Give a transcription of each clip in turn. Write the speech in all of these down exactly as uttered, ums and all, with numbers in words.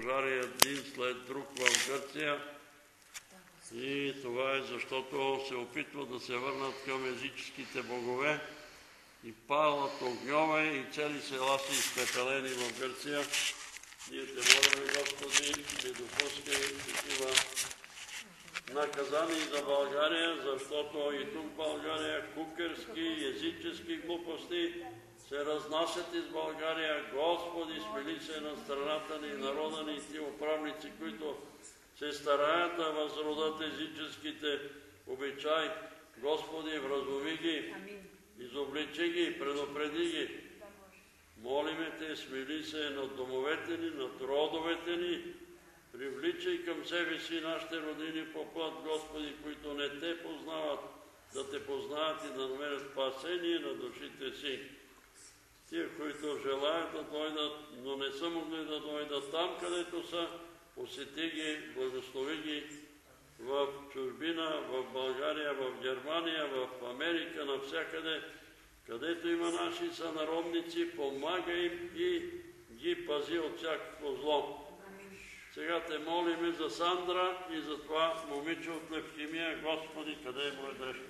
пожари един след друг в Гърция. И това е защото се опитват да се върнат към езическите богове и палят огньове и цели села са изпепелени в Гърция. Ние те молим, Господи, не допускай такива наказания за България, защото и тук в България кукерски, езически глупости се разнасят из България. Господи, смили се на страната ни, народа ни, ти управници, които се стараят да възродат езическите обичаи. Господи, вразуми ги, изобличи ги, предупреди ги. Молиме те, смили се над домовете ни, над родовете ни, привличай към себе си нашите родини по път, Господи, които не те познават, да те познаят и да намерят спасение на душите си. Тия, които желаят да дойдат, но не са могли да дойдат там, където са, посети ги, благослови ги в чужбина, в България, в Германия, в Америка, навсякъде, където има наши сънародници, помагай им и ги пази от всякакво зло. Сега те молиме за Сандра и за това момиче от левкемия. Господи, къде е моя дрежка?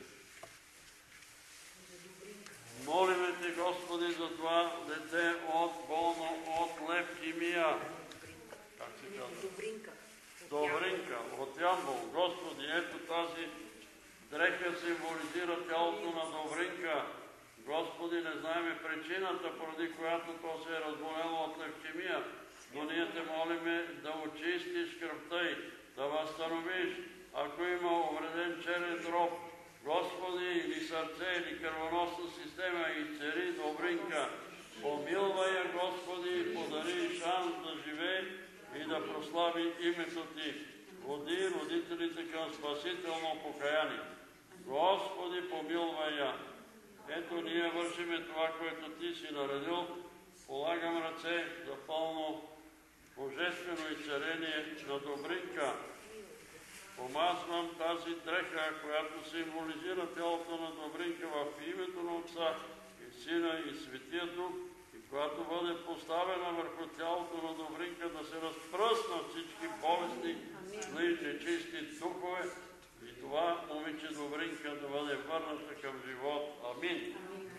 Молиме те, Господи, за това дете от болно от левкемия. Как се казва? Добринка. Добринка, от Ямбол. Господи, ето тази дреха символизира тялото на Добринка. Господи, не знаем причината, поради която то се е разболело от левкемия, но ние те молиме да очистиш кръвта й, да възстановиш, ако има увреден черен дроб, Господи, или сърце, или кръвоносна система, изцели Добринка. Помилвай я, Господи, и подари шанс да живее и да прослави името Ти. Води родителите към спасително покаяние. Господи, помилвай я. Ето ние вършиме това, което Ти си наредил. Полагам ръце за пълно божествено изцеление на Добринка. Помазвам тази дреха, която символизира тялото на Добринка в името на Отца и Сина и Светия Дух, и която бъде поставена върху тялото на Добринка, да се разпръснат всички болести, зли, нечисти духове, и това момиче Добринка да бъде върната към живот. Амин.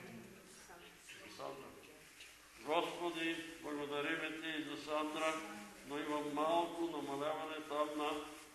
Господи, благодариме Ти за Сандра, но има малко намаляване там на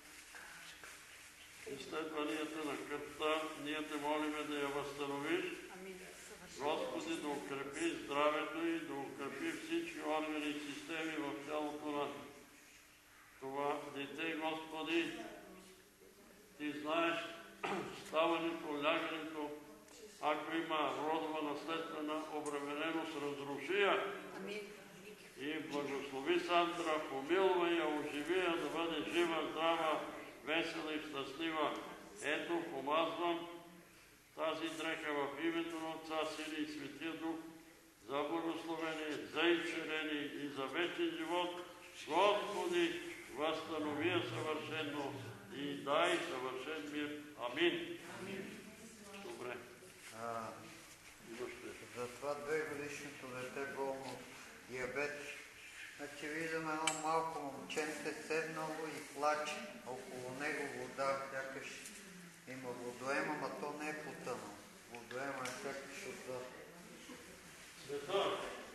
изследванията на кръвта. Ние те молиме да я възстановиш. Господи, да укрепи здравето и да укрепи всички органи и системи в тялото на това дете. Господи, Ти знаеш ставането, лягането, ако има родова наследствена обремененост, разруши я и благослови Сандра, помилвай я, оживи я, да бъде жива, здрава, весела и щастлива. Ето, помазвам тази дреха в името на Отца, Сина и Светия Дух за благословение, за изцеление и за вечен живот. Господи, възстанови я съвършено и дай съвършен мир. Амин. Добре. А, за това две годишното дете болно диабет. Значи виждам едно малко момченце седнало и плаче. Около него вода, сякаш има водоема, но то не е потънало. Водоема е сякаш отзад. Света.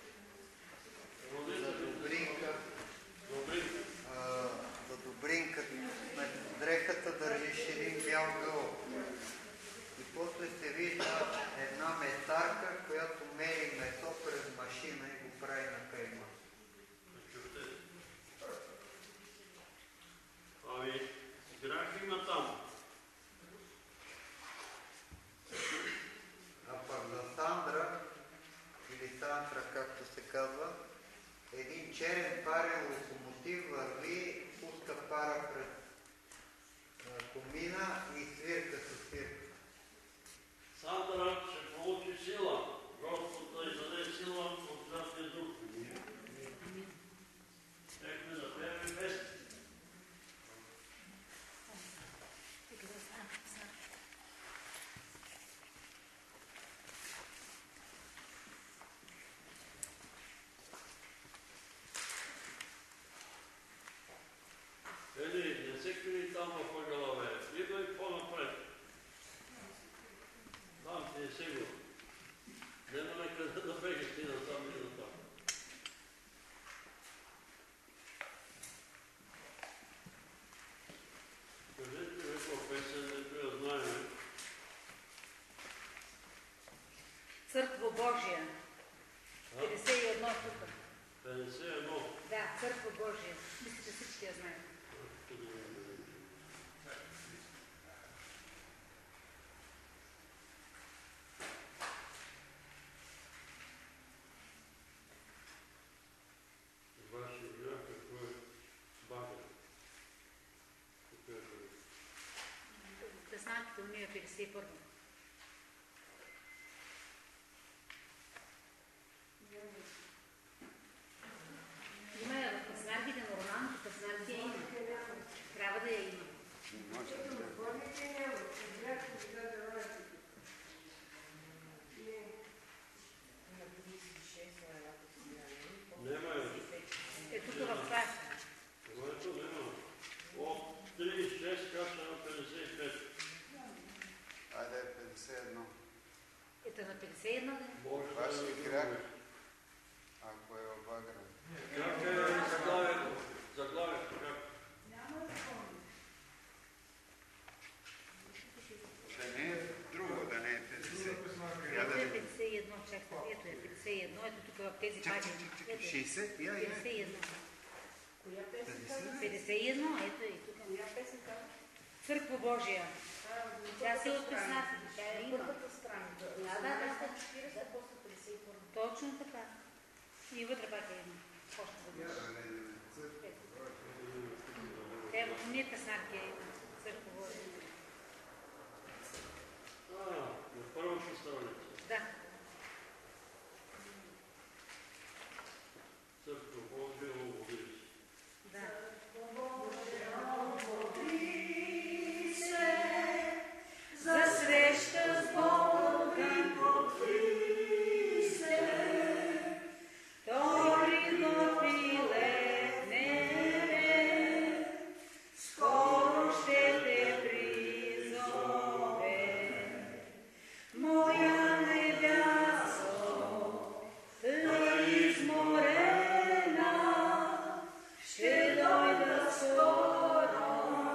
За Добринка. А, за Добринка. Дрехата държиш един бял гъл. И после се вижда една месарка, която мери месо през машина и го прави на кайма. Ами, грях има там. А пък за Сандра, или Сандра, както се казва, един черен парен Ели, не се крили там в ъгъла, бе. Идвай по-напред. Там ти е сигурно. Нема къде да бегаш ти насам и натам. Кажете ви какво песен, нето я знаем. Църква Божия. петдесет и едно тук. петдесет и едно. Да, Църква Божия. Мисля, че всички я знаят. Ваши грях, какво е багър? Какво е багър? Песнатите уния петдесет и първо. Има я в песнарките на Роман, песнарки я има. Трябва да я има. Нема е. Е, тук в това. Ето нема. От тридесет и шест каша на петдесет и пет. Айде е петдесет и едно. Ето на петдесет и едно, да? Може Това да ще е е грях, ако е в багъра. как е заглавието? Заглавието как? Да не е друго, да не е петдесет. Ето е петдесет и едно, чакай. Ето е петдесет и едно, ето тук в тези Чак, пази. чак, чак, Ето е. шейсет, я, я. петдесет и едно. петдесет. петдесет и едно, ето е и тук. Църква Божия. Тя си от песнатите, тя я има. Да, да, да. Точно така. И вътре пак е има. Още веднъж. Те в уния песнарки я има. Църква Божия. А, на първата страница. Да. Църква Божия ободи. Да. За среща с Бога подви се, Той приготви лет небе, скоро ще те призове. Моя небясо, тъй изморена, ще дойда скоро,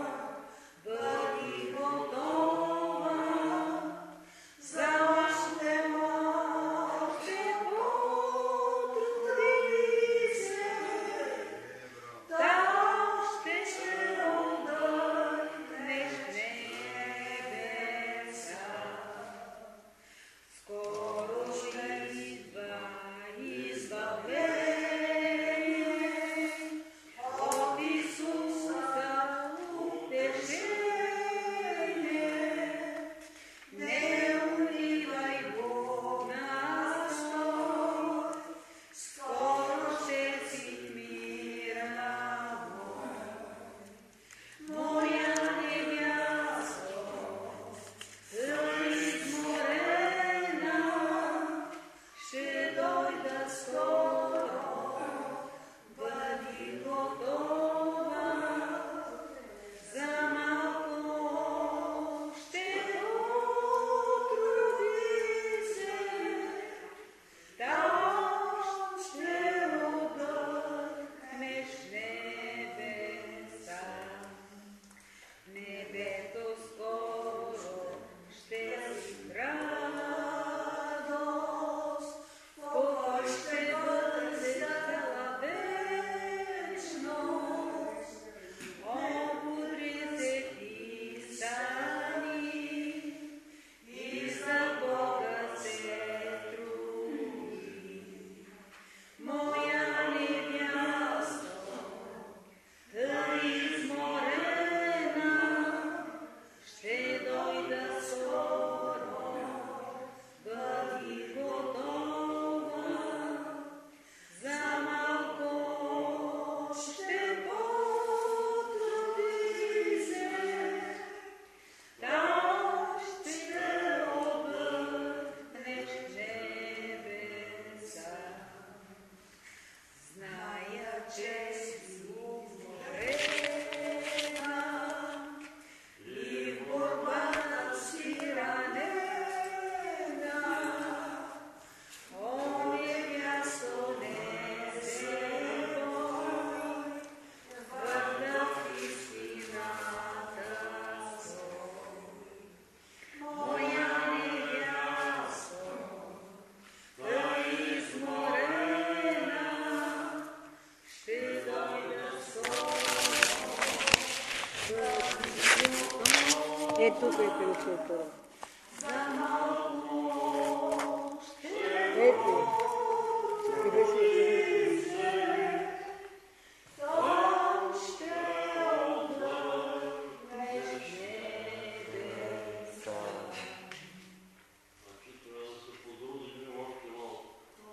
бъди готова, за още още потруди се, та още ще отдъхнеш в небеса. Скоро ще идва избавление от Исуса Е, тук е петдесет втора. Ето. Къде се е? Значи трябва да се подрудим още малко.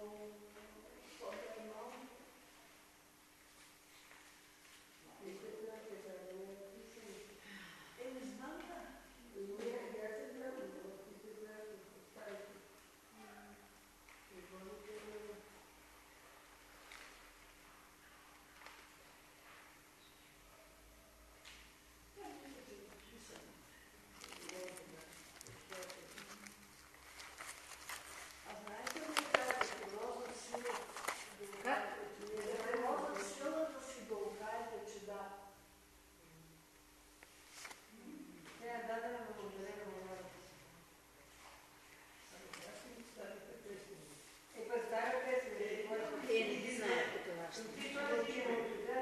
Е, не ги знаят като вашите.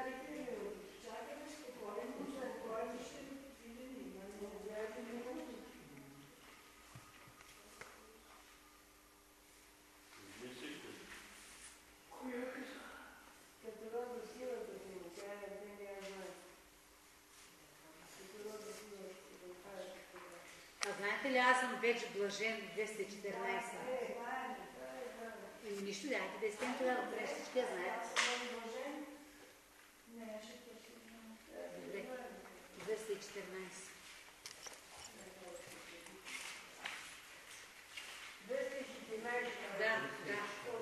Мислите. А знаете ли, аз съм вече блажен двеста и четиринайсет. И нищо, дайте да изтем тогава, къде всички я знаят. Добре, двеста и четиринайсет. Да, да.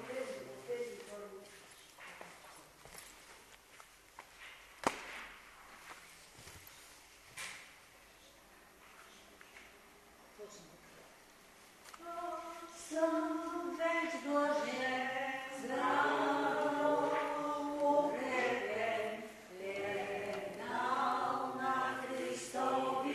Точно така. Съм вече блажен, здраво укрепен, легнал на Христови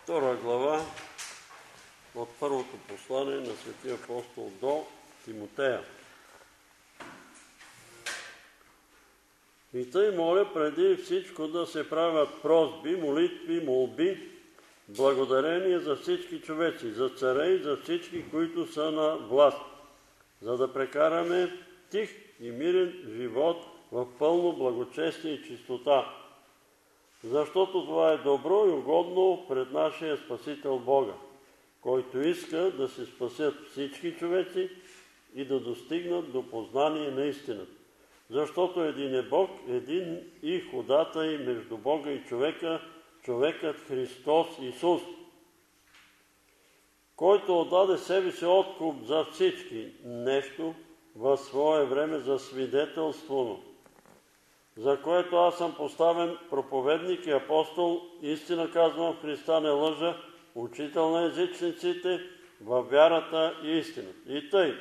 втора глава от първото послание на светия апостол до Тимотея. И тъй моля преди всичко да се правят просби, молитви, молби, благодарение за всички човеци, за царе и за всички, които са на власт, за да прекараме тих и мирен живот в пълно благочестие и чистота. Защото това е добро и угодно пред нашия Спасител Бога, който иска да се спасят всички човеци и да достигнат до познание на истината. Защото един е Бог, един и ходатай между Бога и човека, човекът Христос Исус, който отдаде себе си откуп за всички, нещо в свое време за свидетелство, за което аз съм поставен проповедник и апостол, истина казвам, в Христа не лъжа, учител на езичниците във вярата и истината. И тъй,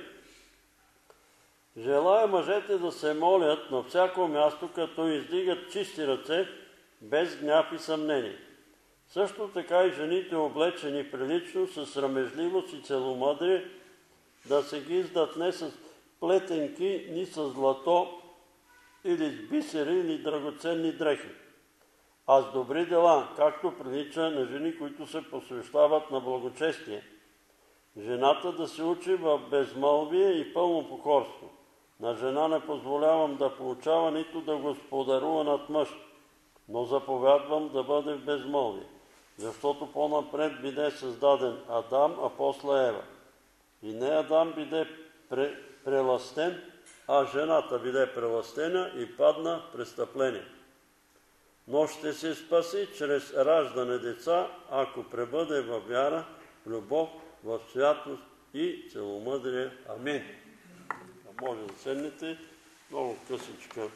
желая мъжете да се молят на всяко място, като издигат чисти ръце, без гняв и съмнение. Също така и жените, облечени прилично, с срамежливост и целомъдрие, да се ги издат не с плетенки, ни с злато, или с бисери, или драгоценни дрехи, а с добри дела, както прилича на жени, които се посвещават на благочестие. Жената да се учи в безмълвие и пълно покорство. На жена не позволявам да получава, нито да господарува над мъж, но заповядвам да бъде в безмълвие, защото по-напред биде създаден Адам, а после Ева. И не Адам биде прелъстен, а жената биде прелъстена и падна в престъпление. Но ще се спаси чрез раждане деца, ако пребъде във вяра, в любов, в святост и целомъдрие. Амин. А може да седнете, много късичка.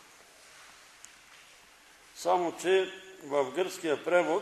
Само че в гръцкия превод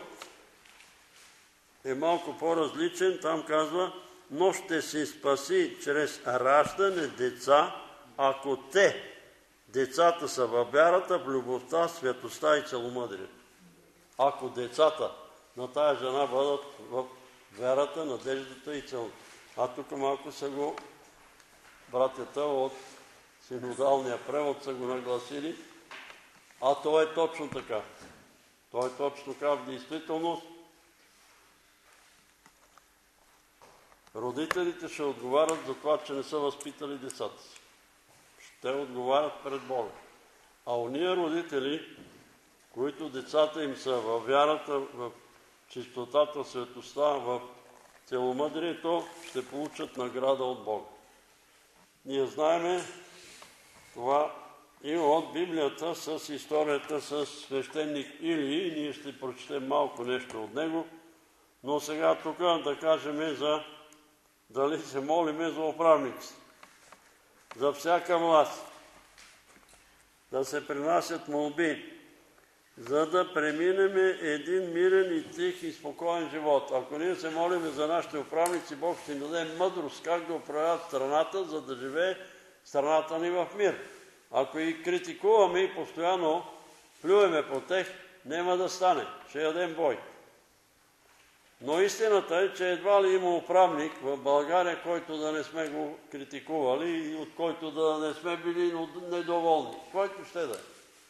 е малко по-различен. Там казва, но ще се спаси чрез раждане деца, ако те, децата са във вярата, в любовта, светостта и целомъдрието. Ако децата на тая жена бъдат в вярата, надеждата и целомъдрието. А тук малко са го братята от синодалния превод са го нагласили, а то е точно така. То е точно така в действителност. Родителите ще отговарят за това, че не са възпитали децата си. Ще отговарят пред Бога. А ония родители, които децата им са във вярата, в чистотата, светостта, в целомъдрието, ще получат награда от Бога. Ние знаеме това и от Библията с историята с свещеник Илии. Ние ще прочетем малко нещо от него, но сега тук да кажем за дали се молиме за управниците. За всяка власт да се принасят молби, за да преминем един мирен и тих и спокоен живот. Ако ние се молиме за нашите управници, Бог ще ни даде мъдрост как да управляват страната, за да живее страната ни в мир. Ако и критикуваме и постоянно плюеме по тях, няма да стане. Ще ядем бой. Но истината е, че едва ли има управник в България, който да не сме го критикували и от който да не сме били недоволни. Който ще да е.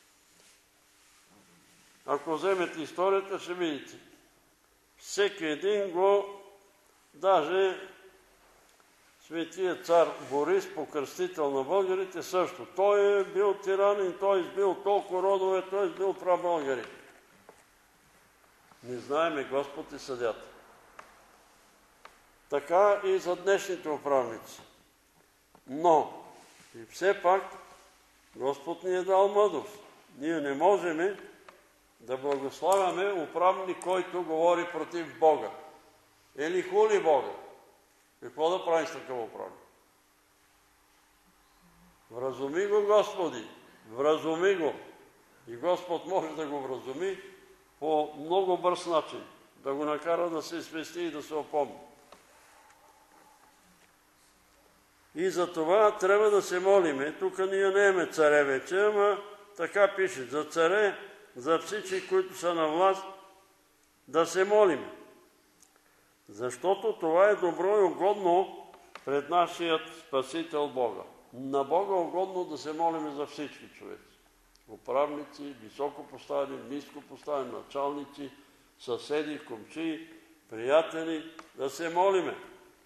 Ако вземете историята, ще видите. Всеки един го, даже светия цар Борис, покръстител на българите, също. Той е бил тиранин, той е избил толкова родове, той е избил прабългари. Не знаеме, Господ е съдята. Така и за днешните управници. Но, и все пак, Господ ни е дал мъдрост. Ние не можем да благославяме управник, който говори против Бога. Или хули Бога. Какво да правим с такъв управник? Вразуми го, Господи. Вразуми го. И Господ може да го вразуми по много бърз начин. Да го накара да се свести и да се опомни. И за това трябва да се молиме. Тук ние не имаме царе вече, ама така пише. За царе, за всички, които са на власт, да се молиме. Защото това е добро и угодно пред нашият Спасител Бога. На Бога е угодно да се молим за всички човеци. Управници, високо поставени, ниско поставени, началници, съседи, комчии, приятели, да се молиме.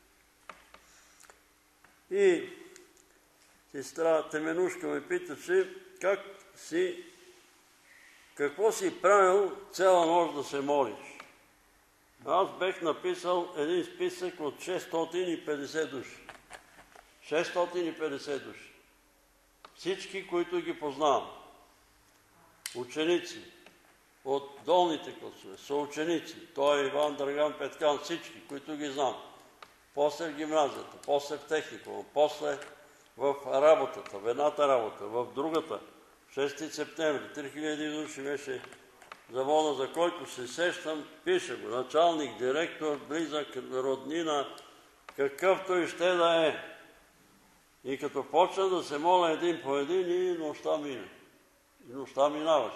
И сестра Теменушка ме питаше как си, какво си правил цяла нощ да се молиш. Аз бех написал един списък от шестстотин и петдесет души. шестстотин и петдесет души. Всички, които ги познавам. Ученици от долните класове, съученици, той е Иван Драган Петкан, всички, които ги знам. После в гимназията, после в техникума, после в работата, в едната работа, в другата. шести септември, три хиляди души беше завода, за който се сещам, пише го, началник, директор, близък, роднина, какъвто и ще да е. И като почна да се моля един по един и нощта мине. И нощта минаваш.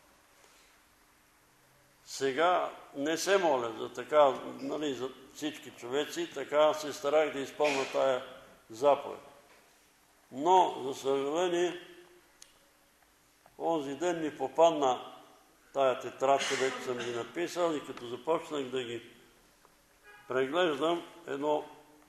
Сега не се моля за така, нали, за всички човеци, така се старах да изпълня тая заповед. Но, за съжаление, онзи ден ми попадна тая тетрадка, където съм ги написал, и като започнах да ги преглеждам, едно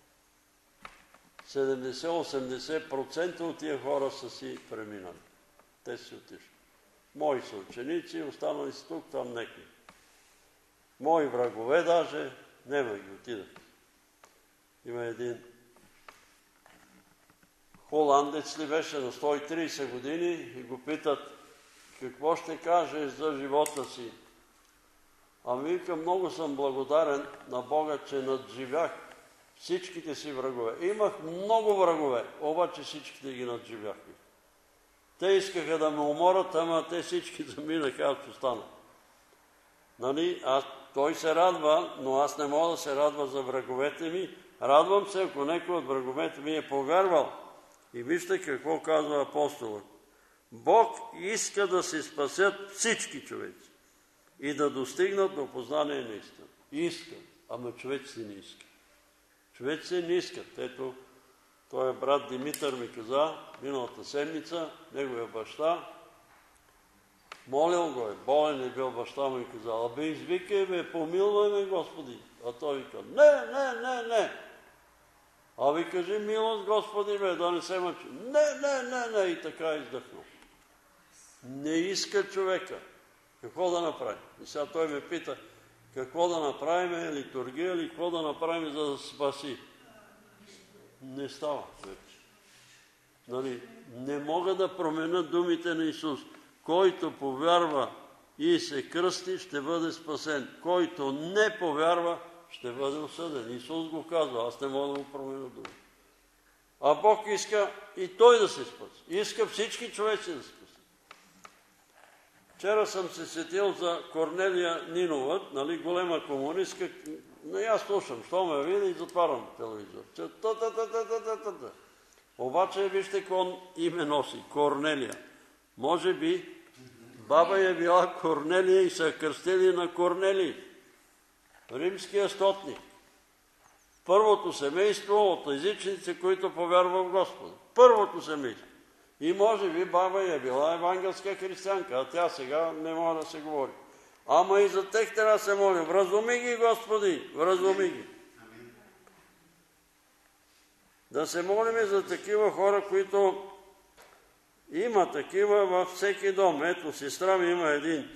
седемдесет-осемдесет процента от тия хора са си преминали. Те си отишли. Мои са ученици, останали си тук, там некви. Мои врагове даже, нема ги отидах. Има един холандец ли беше на сто и тридесет години и го питат какво ще кажеш за живота си. Ами вика, много съм благодарен на Бога, че надживях всичките си врагове. Имах много врагове, обаче всичките ги надживях. Те искаха да ме уморят, ама те всички заминаха, аз останах. Нали, аз, той се радва, но аз не мога да се радва за враговете ми. Радвам се, ако някой от враговете ми е повярвал. И вижте какво казва апостолът. Бог иска да се спасят всички човеци и да достигнат до познание на истина. Иска, ама човеците не искат. Човеците не искат. Ето, той брат Димитър ми каза миналата седмица, неговия баща, молил го е, болен е бил баща му и казал, абе извикай бе, помилвай ме Господи. А той вика, не, не, не, не. А ви кажи милост Господи бе, да не се мъчи. Не, не, не, не. И така е издъхнал. Не иска човека. Какво да направи? И сега той ме пита, какво да направим, литургия или какво да направим, за да се спаси? Не става вече. Нали, не мога да променя думите на Исус. Който повярва и се кръсти, ще бъде спасен. Който не повярва, ще бъде осъден. Исус го казва, аз не мога да го променя дума. А Бог иска и той да се спаси. Иска всички човеци да се спаси. Вчера съм се сетил за Корнелия Нинова, нали, голема комунистка. Но аз слушам, що ме види и затварям телевизор. Обаче вижте какво име носи. Корнелия. Може би баба е била Корнелия и са кръстили на Корнелий. Римския стотник. Първото семейство от езичници, които повярва в Господа. Първото семейство. И може би баба е била евангелска християнка, а тя сега не може да се говори. Ама и за тех трябва да се моля. Вразуми ги, Господи, вразуми ги. Да се молим за такива хора, които има такива във всеки дом. Ето, сестра ми има един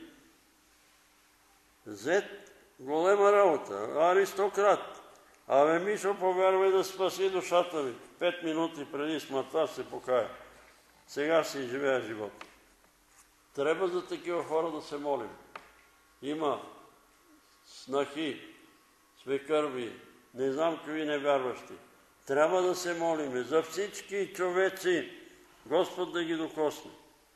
зет, голема работа, аристократ. Абе, Мишо, повярвай да спаси душата ми. Пет минути преди смъртта ще се покая. Сега си живея живота. Трябва за такива хора да се молим. Има снахи, свекърви, не знам какви невярващи. Трябва да се молим за всички човеци, Господ да ги докосне.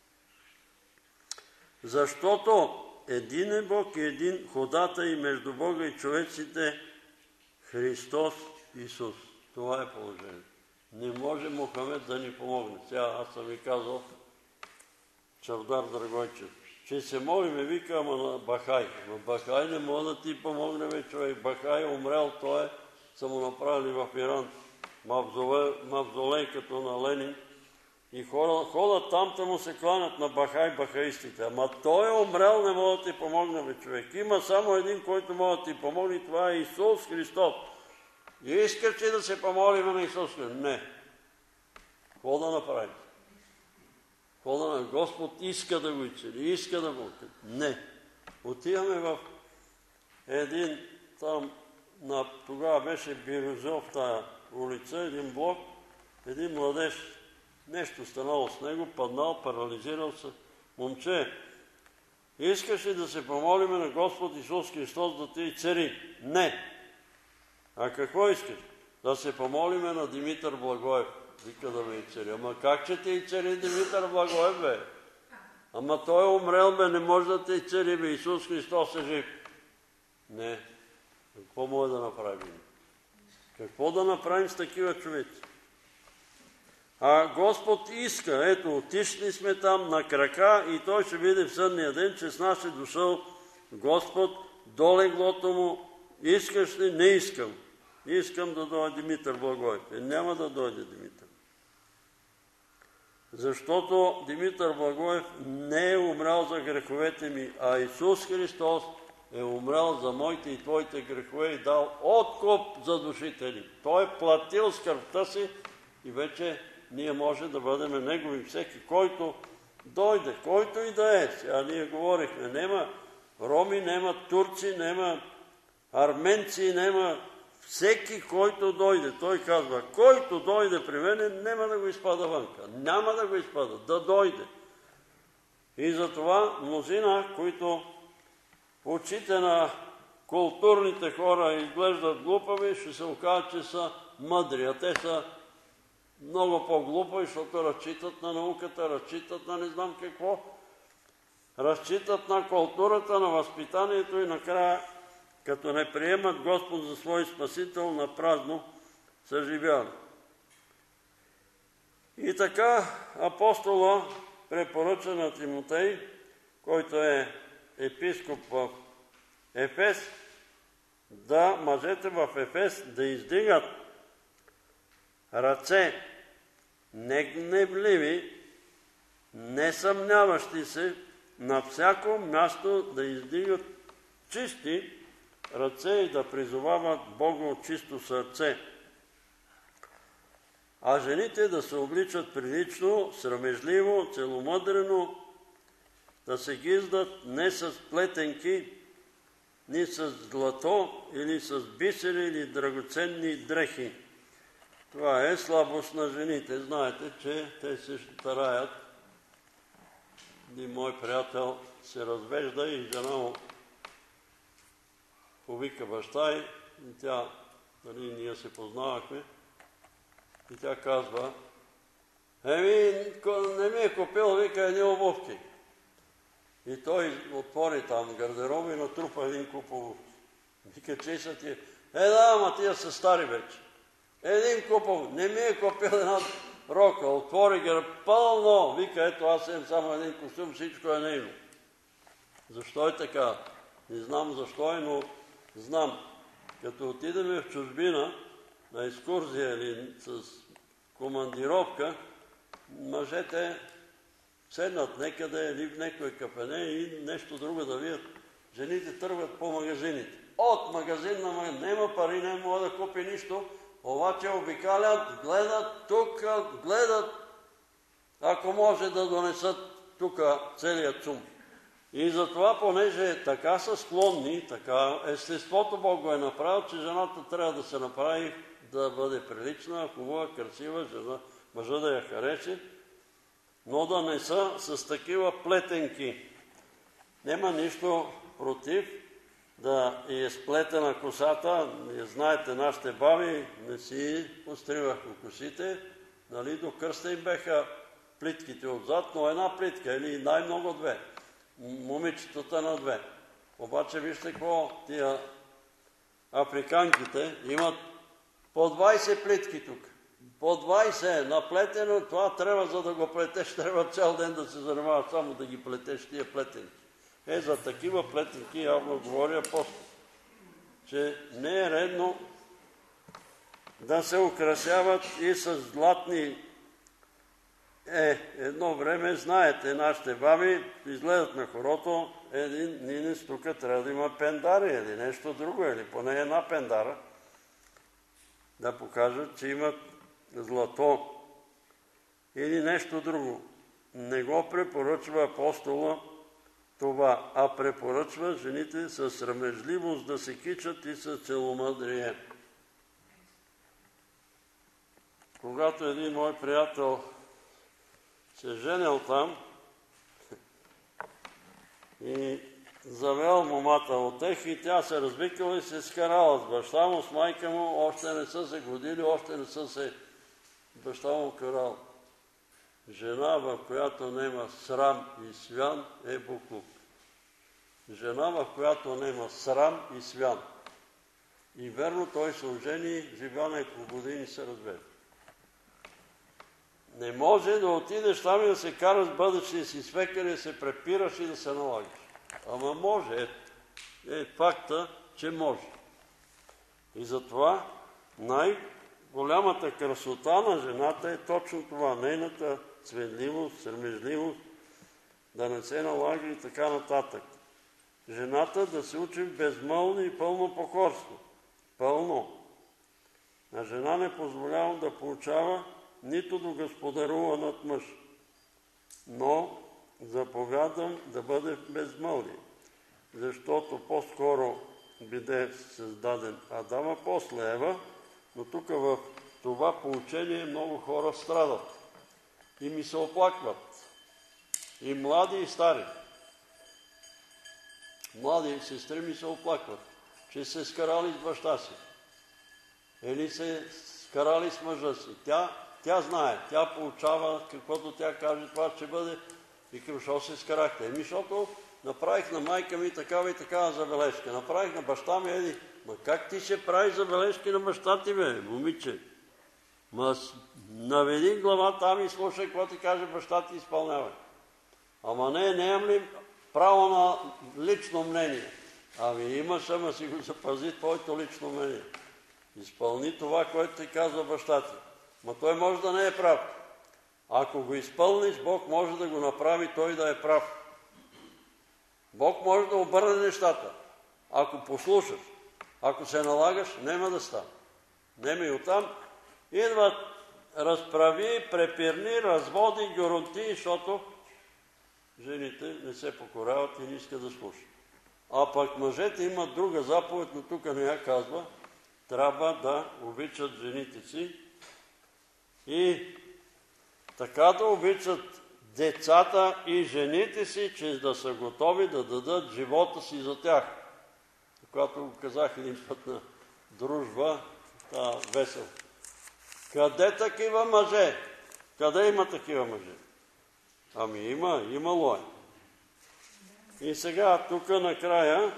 Защото един е Бог и един ходатай между Бога и човеците, Христос Исус. Това е положението. Не може Мохамед да ни помогне. Сега аз съм ви казал, Чавдар Драгойчев, ще се молиме, вика, ама на Бахай. Но Бахай не може да ти помогне, бе, човек. Бахай е умрял, той е, са му направили в Иран мавзолей, мавзолей като на Ленин. И хора, ходят там, му се кланят на Бахай, бахаистите. Ама той е умрял, не може да ти помогне, бе, човек. Има само един, който може да ти помогне, и това е Исус Христос. И искаш ли да се помолим на Исус Христос? Не. Какво да направим? Какво да направим? Господ иска да го изцели, иска да го отиде. Не. Отиваме в един там, на, тогава беше Бирюзов в тая улица, един блок, един младеж, нещо станало с него, паднал, парализирал се. Момче, искаш ли да се помолиме на Господ Исус Христос да те изцели? Не. А какво искаш? Да се помолиме на Димитър Благоев. Вика да ме изцели. Ама как ще те изцели Димитър Благоев, бе? Ама той е умрел, бе, не може да те изцели, бе. Исус Христос е жив. Не. Какво може да направим? Какво да направим с такива човеци? А Господ иска, ето, отишли сме там на крака и той ще види в съдния ден, че с нас е дошъл Господ до леглото му. Искаш ли? Не искам. Искам да дойде Димитър Благоев. Е, няма да дойде Димитър. Защото Димитър Благоев не е умрял за греховете ми, а Исус Христос е умрял за моите и твоите грехове и дал откуп за душите ни. Той е платил с кръвта си и вече ние може да бъдем негови. Всеки, който дойде, който и да е. Сега ние говорихме, нема роми, нема турци, нема арменци, нема всеки, който дойде. Той казва, който дойде при мене, няма да го изпада вънка. Няма да го изпада, да дойде. И затова мнозина, които в очите на културните хора изглеждат глупави, ще се окажат, че са мъдри. А те са много по-глупави, защото разчитат на науката, разчитат на не знам какво, разчитат на културата, на възпитанието и накрая, като не приемат Господ за свой Спасител, на празно съживяват. И така апостола препоръча на Тимотей, който е епископ в Ефес, да мъжете в Ефес да издигат ръце негневливи, несъмняващи се, на всяко място да издигат чисти ръце и да призовават Бога от чисто сърце. А жените да се обличат прилично, срамежливо, целомъдрено, да се гиздат не с плетенки, ни с злато или с бисери или драгоценни дрехи. Това е слабост на жените. Знаете, че те се стараят. Един мой приятел се развежда и жена му повика баща и тя, нали, ние се познавахме, и тя казва, еми, не ми е купил, вика, едни обувки. И той отвори там гардероба и натрупа един куп обувки. Вика, че са ти, е да, ама тия са стари вече. Един куп обувки, не ми е купил една рока, отвори ги пълно, вика, ето аз имам само един костюм, всичко е нейно. Защо е така? Не знам защо е, но знам. Като отидем в чужбина, на екскурзия или с командировка, мъжете седнат некъде или в някое кафене и нещо друго да видят. Жените тръгват по магазините. От магазин на магазин. Нема пари, не мога да купи нищо, обаче обикалят, гледат тук, гледат, ако може да донесат тук целият цум. И затова, понеже така са склонни, така естеството Бог го е направил, че жената трябва да се направи да бъде прилична, хубава, красива, жена, мъжа да я хареси, но да не са с такива плетенки. Нема нищо против да е сплетена косата. Знаете, нашите баби не си постриваха косите, нали, до кръста им беха плитките отзад, но една плитка или най-много две. Момичетата на две. Обаче вижте какво тия африканките имат по двайсет плитки тук. По двайсет наплетено, това трябва, за да го плетеш, трябва цял ден да се занимаваш само да ги плетеш тия плетенки. Е, за такива плетенки явно говори апостол, че не е редно да се украсяват и с златни. Е, едно време, знаете, нашите баби изгледат на хорото, един нинес тук трябва да има пендари или нещо друго, или поне една пендара, да покажат, че имат злато или нещо друго. Не го препоръчва апостола това, а препоръчва жените с срамежливост да се кичат и с целомъдрие. Когато един мой приятел се женил там и завел момата от тех и тя се развикала и се скарала с баща му, с майка му, още не са се годили, още не са се баща му карал. Жена, в която нема срам и свян, е буклук. Жена, в която нема срам и свян. И верно, той се ожени, живя няколко години и се разведе. Не може да отидеш там и да се караш с бъдещия си свекър и да се препираш и да се налагаш. Ама може. Е, е факта, че може. И затова най-голямата красота на жената е точно това. Нейната сведливост, срамежливост, да не се налага и така нататък. Жената да се учи в безмълно и пълно покорство. Пълно. На жена не позволява да получава нито да господарува над мъж. Но заповядам да бъде безмълвие, защото по-скоро биде създаден Адам, а после Ева, но тук в това поучение много хора страдат и ми се оплакват. И млади, и стари. Млади сестри ми се оплакват, че се скарали с баща си. Или се скарали с мъжа си. Тя Тя знае, тя получава каквото тя каже, това ще бъде. Викам, защо се скарахте? Еми, защото направих на майка ми такава и такава забележка. Направих на баща ми, еди. Ма как ти ще правиш забележки на баща ти, бе, момиче? Ма наведи глава там и слушай, какво ти каже баща ти, изпълнявай. Ама не, не имам ли право на лично мнение? Ами имаш, ама си го запази твоето лично мнение. Изпълни това, което ти казва баща ти. Ма той може да не е прав. Ако го изпълниш, Бог може да го направи той да е прав. Бог може да обърне нещата. Ако послушаш, ако се налагаш, няма да стане. Нема и оттам идват разправи, препирни, разводи, гюронти, защото жените не се покоряват и не искат да слушат. А пък мъжете имат друга заповед, но тук не я казва. Трябва да обичат жените си и така да обичат децата и жените си, че да са готови да дадат живота си за тях. Когато го казах един път на дружба, та весел. Къде такива мъже? Къде има такива мъже? Ами има, имало е. И сега тук накрая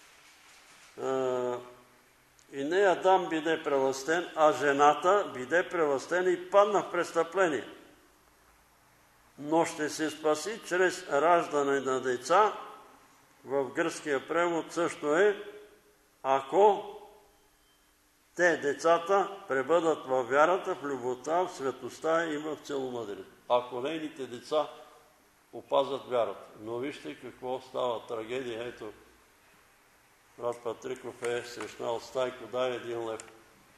а, и не Адам биде прелъстен, а жената биде прелъстена и падна в престъпление. Но ще се спаси чрез раждане на деца. В гръцкия превод също е, ако те, децата, пребъдат във вярата, в любовта, в светостта и в целомъдрието. Ако нейните деца опазят вярата. Но вижте какво става трагедия. Ето, брат Патриков е срещнал Стайко, дай един лев.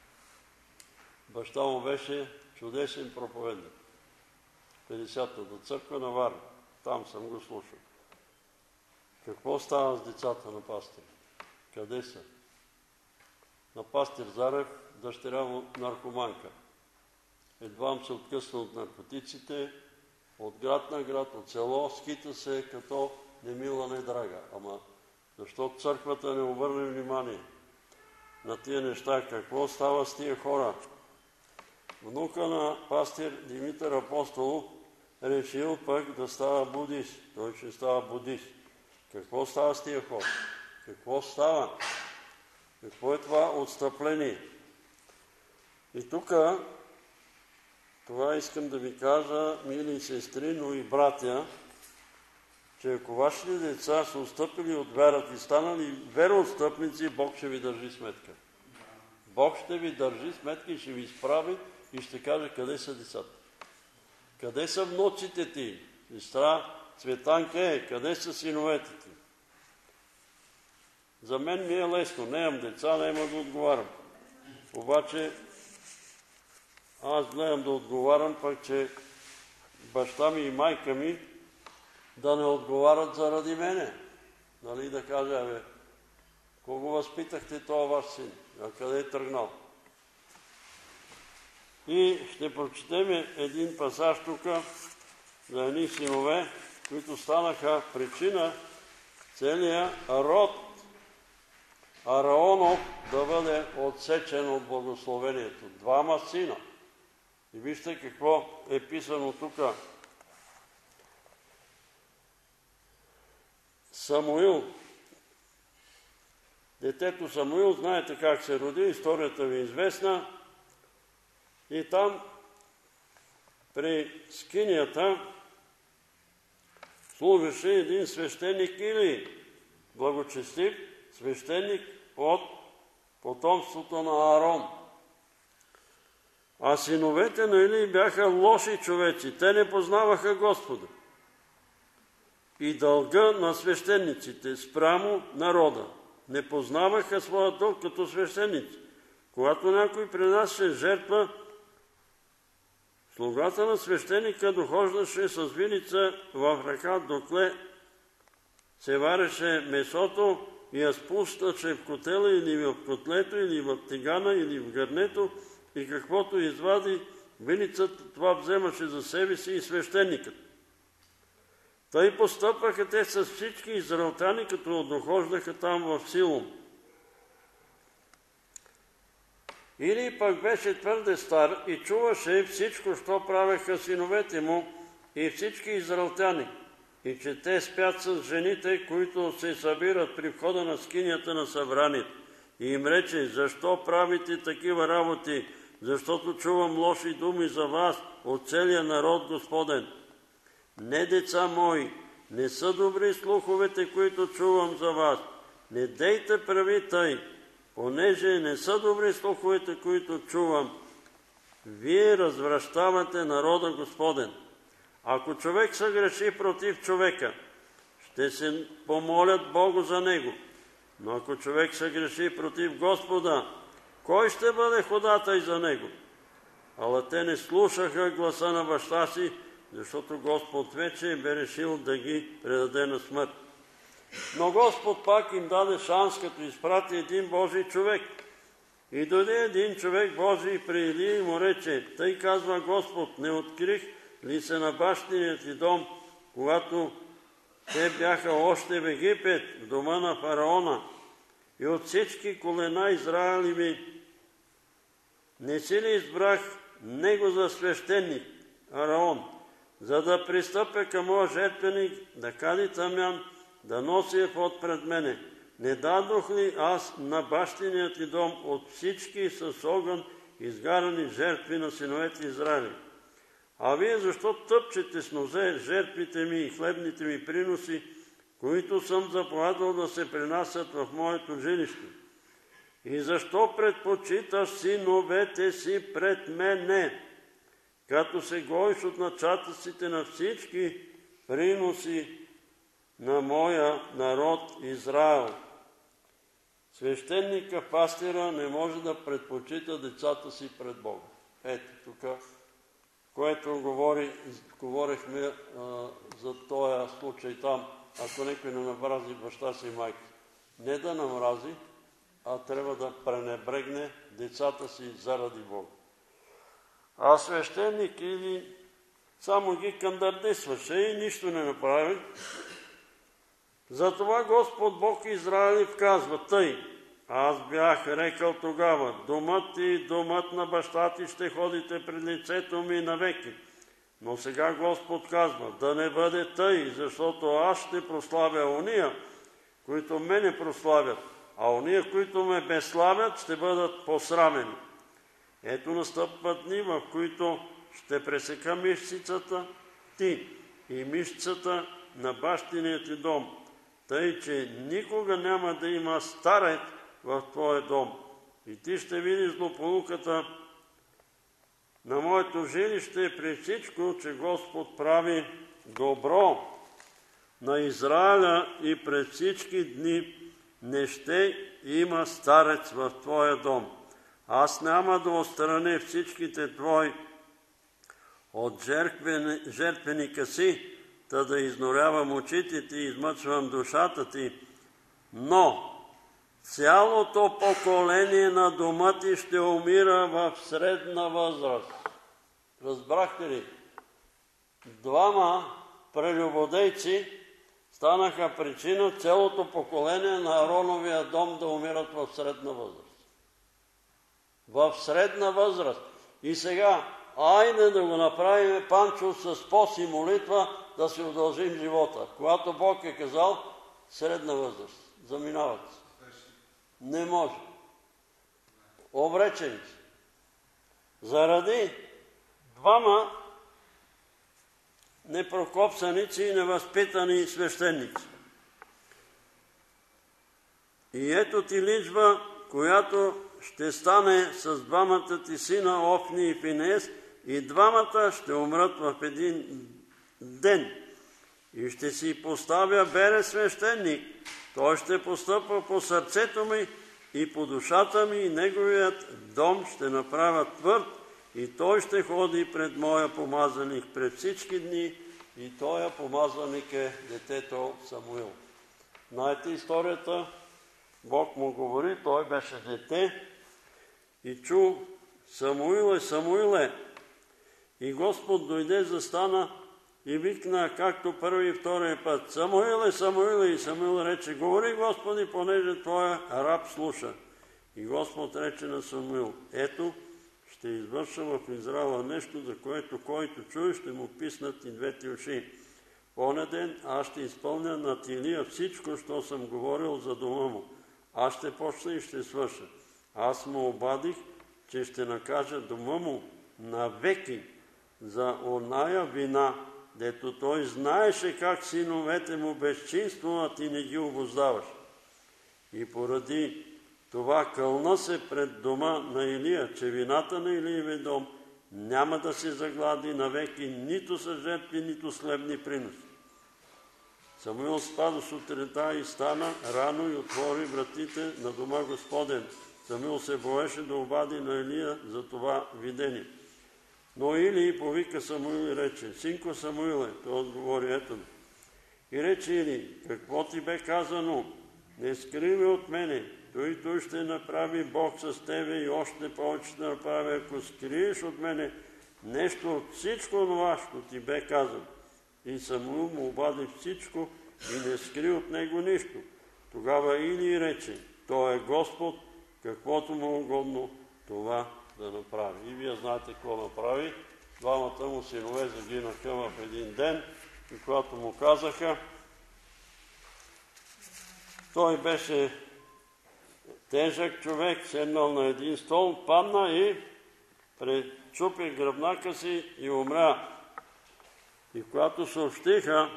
Баща му беше чудесен проповедник. петдесетата църква на Варна. Там съм го слушал. Какво става с децата на пастир? Къде са? На пастир Зарев дъщеря му наркоманка. Едвам се откъсна от наркотиците, от град на град, от село, скита се като немила, не драга. Ама защото църквата не обърне внимание на тия неща. Какво става с тия хора? Внука на пастир Димитър Апостолов решил пък да става будист. Той ще става будист. Какво става с тия хора? Какво става? Какво е това отстъпление? И тук това искам да ви кажа, мили сестри, но и братя, че ако вашите деца са отстъпили от вярата и станали вероотстъпници, Бог ще ви държи сметка. Бог ще ви държи сметка и ще ви изправи и ще каже къде са децата. Къде са внуците ти? Сестра Цветанка е, къде са синовете ти? За мен ми е лесно, нямам деца, няма да отговарям. Обаче аз гледам да отговарям, пък че баща ми и майка ми да не отговарят заради мене. Нали да кажа, бе, кого възпитахте това ваш син? А къде е тръгнал? И ще прочетем един пасаж тук за едни синове, които станаха причина целият род Араонов да бъде отсечен от благословението. Двама сина. И вижте какво е писано тук. Самуил. Детето Самуил, знаете как се роди, историята ви е известна. И там при скинията служеше един свещеник или благочестив свещеник от потомството на Аарон. А синовете на Или бяха лоши човеци. Те не познаваха Господа. И дълга на свещениците спрямо народа. Не познаваха своя дълг като свещеници. Когато някой принасяше жертва, слугата на свещеника дохождаше с вилица в ръка, докле се вареше месото и я спущаше в котела или в котлето, или в тигана, или в гърнето, и каквото извади вилицата, това вземаше за себе си и свещеникът. Тъй постъпваха те с всички израелтяни, като дохождаха там в Силом. Или пък беше твърде стар и чуваше всичко, що правеха синовете му и всички израелтяни, и че те спят с жените, които се събират при входа на скинията на събранието. И им рече, защо правите такива работи, защото чувам лоши думи за вас от целия народ Господен. Не, деца мои, не са добри слуховете, които чувам за вас. Не дейте прави тъй, понеже не са добри слуховете, които чувам. Вие развращавате народа Господен. Ако човек съгреши против човека, ще се помолят Богу за него. Но ако човек съгреши против Господа, кой ще бъде ходатай за него? Ала те не слушаха гласа на баща си, защото Господ вече бе решил да ги предаде на смърт. Но Господ пак им даде шанс, като изпрати един Божий човек. И дойде един човек Божий при Илия и му рече, тъй казва Господ, не открих ли се на бащиният ти дом, когато те бяха още в Египет, в дома на фараона, и от всички колена Израилеви не си ли избрах него за свещеник, Араон, за да пристъпя към моя жертвеник, да кади тамян, да носи ефод пред мене. Не дадох ли аз на бащиният ти дом от всички с огън изгарани жертви на синовете Израиля? А вие защо тъпчете с нозе жертвите ми и хлебните ми приноси, които съм заповядал да се принасят в моето жилище? И защо предпочиташ синовете си пред мене, като се гоиш от начатъците на всички приноси на моя народ Израел? Свещеника, пастира не може да предпочита децата си пред Бога. Ето тук, което говори, говорихме а, за този случай там, ако някой не намрази баща си и майка. Не да намрази, а трябва да пренебрегне децата си заради Бога. А свещеник или само ги кандардисваше и нищо не направи. Затова Господ Бог Израилев казва тъй, аз бях рекал тогава, домът ти и домът на баща ти ще ходите пред лицето ми навеки. Но сега Господ казва, да не бъде тъй, защото аз ще прославя ония, които мене прославят, а ония, които ме безславят, ще бъдат посрамени. Ето настъпват дни, в които ще пресека мишцата ти и мишцата на бащиният ти дом, тъй че никога няма да има старец в твоя дом. И ти ще видиш злополуката на моето жилище при всичко, че Господ прави добро на Израиля и през всички дни не ще има старец в твоя дом. Аз няма да отстраня всичките твои от жертвеника си, та да изнорявам очите ти и измъчвам душата ти, но цялото поколение на дома ти ще умира в средна възраст. Разбрахте ли? Двама прелюбодейци станаха причина цялото поколение на Ароновия дом да умират в средна възраст. В средна възраст. И сега, айде да го направим, Панчо, с пост и молитва, да си удължим живота. Когато Бог е казал, средна възраст. Заминават се. Не може. Обречени се. Заради двама непрокопсаници и невъзпитани свещеници. И ето ти личба, която ще стане с двамата ти сина, Офни и Финес, и двамата ще умрат в един ден. И ще си поставя Бере свещеник. Той ще постъпва по сърцето ми и по душата ми, и неговият дом ще направя твърд, и той ще ходи пред моя помазаник пред всички дни, и тоя помазаник е детето Самуил. Знаете историята? Бог му говори, той беше дете и чу: Самуиле, Самуиле. И Господ дойде, застана и викна, както първи и втория път: Самуиле, Самуиле. И Самуил рече: говори, Господи, понеже твоя раб слуша. И Господ рече на Самуил: ето, ще извърша в Израила нещо, за което който чуе, ще му писнат и двете уши. Поне ден аз ще изпълня над Илия всичко, що съм говорил за дома му. Аз ще почна и ще свърша. Аз му обадих, че ще накажа дома му навеки за оная вина, дето той знаеше как синовете му безчинствуват и не ги обуздаваш. И поради това кълна се пред дома на Илия, че вината на Илиевия дом няма да се заглади навеки нито с жертви, нито с хлебни приноси. Самуил спада сутринта и стана рано и отвори вратите на дома Господен. Самуил се боеше да обади на Илия за това видение. Но Илий повика Самуил и рече: синко Самуиле. Той отговори: ето ми. И рече Илий: какво ти бе казано? Не скривай от мене. Той той ще направи Бог с тебе и още повече ще направи, ако скриеш от мене нещо от всичко това, що ти бе казано. И Самуил му обади всичко и не скри от него нищо. Тогава Илий рече: той е Господ, каквото му угодно това да направи. И вие знаете какво направи. Двамата му синове загинаха в един ден, и когато му казаха, той беше тежък човек, седнал на един стол, падна и пречупи гръбнака си и умря. И когато съобщиха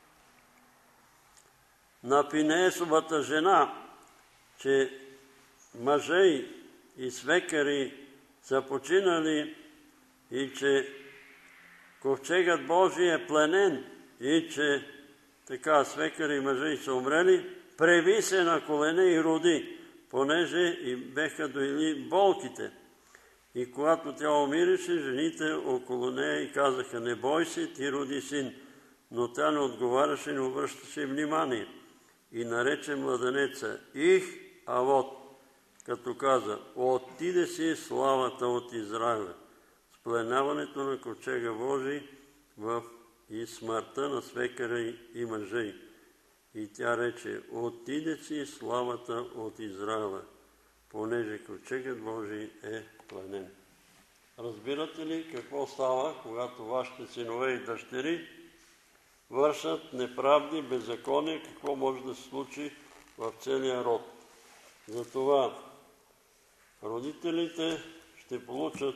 на Финеесовата жена, че мъже и свекари са починали и че ковчегът Божий е пленен и че така свекари и мъже са умрели, преви се на колене и роди, понеже и беха дойли болките. И когато тя умираше, жените около нея и казаха: не бой се, ти роди син. Но тя не отговаряше, не обръщаше внимание. И нарече младенеца Их Авод, като каза: отиде си славата от Израиля. Спленяването на ковчега Божий в и смъртта на свекара и мъже. И тя рече: отиде си славата от Израиля, понеже ковчегът Божий е пленен. Разбирате ли какво става, когато вашите синове и дъщери вършат неправди, беззакония, какво може да се случи в целия род? Затова родителите ще получат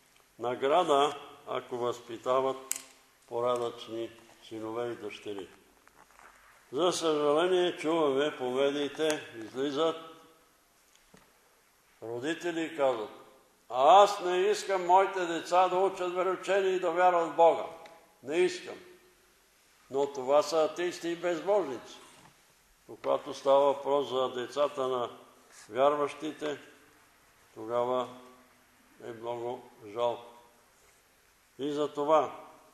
награда, ако възпитават порядъчни синове и дъщери. За съжаление, чуваме по медиите, излизат родители и казват: а аз не искам моите деца да учат вероучение и да вярват в Бога. Не искам. Но това са атеисти и безбожници. Когато става въпрос за децата на вярващите, тогава е много жалко. И за това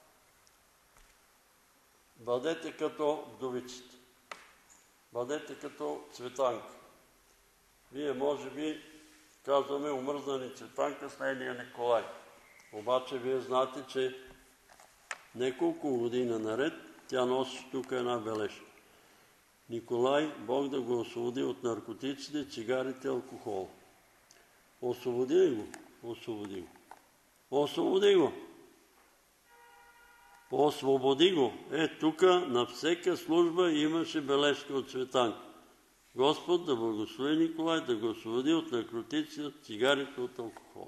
бъдете като вдовиците. Бъдете като Цветанка. Вие може би казваме омръзнани Цветанка с нейния Николай. Обаче вие знаете, че неколко години наред тя носи тук една бележка. Николай, Бог да го освободи от наркотиците, цигарите, алкохол. Освободи го, освободи го. Освободи го. Освободи го. Е, тук на всяка служба имаше бележка от Цветанка. Господ да благослови Николай, да го освободи от наркотици, от цигарите, от алкохол.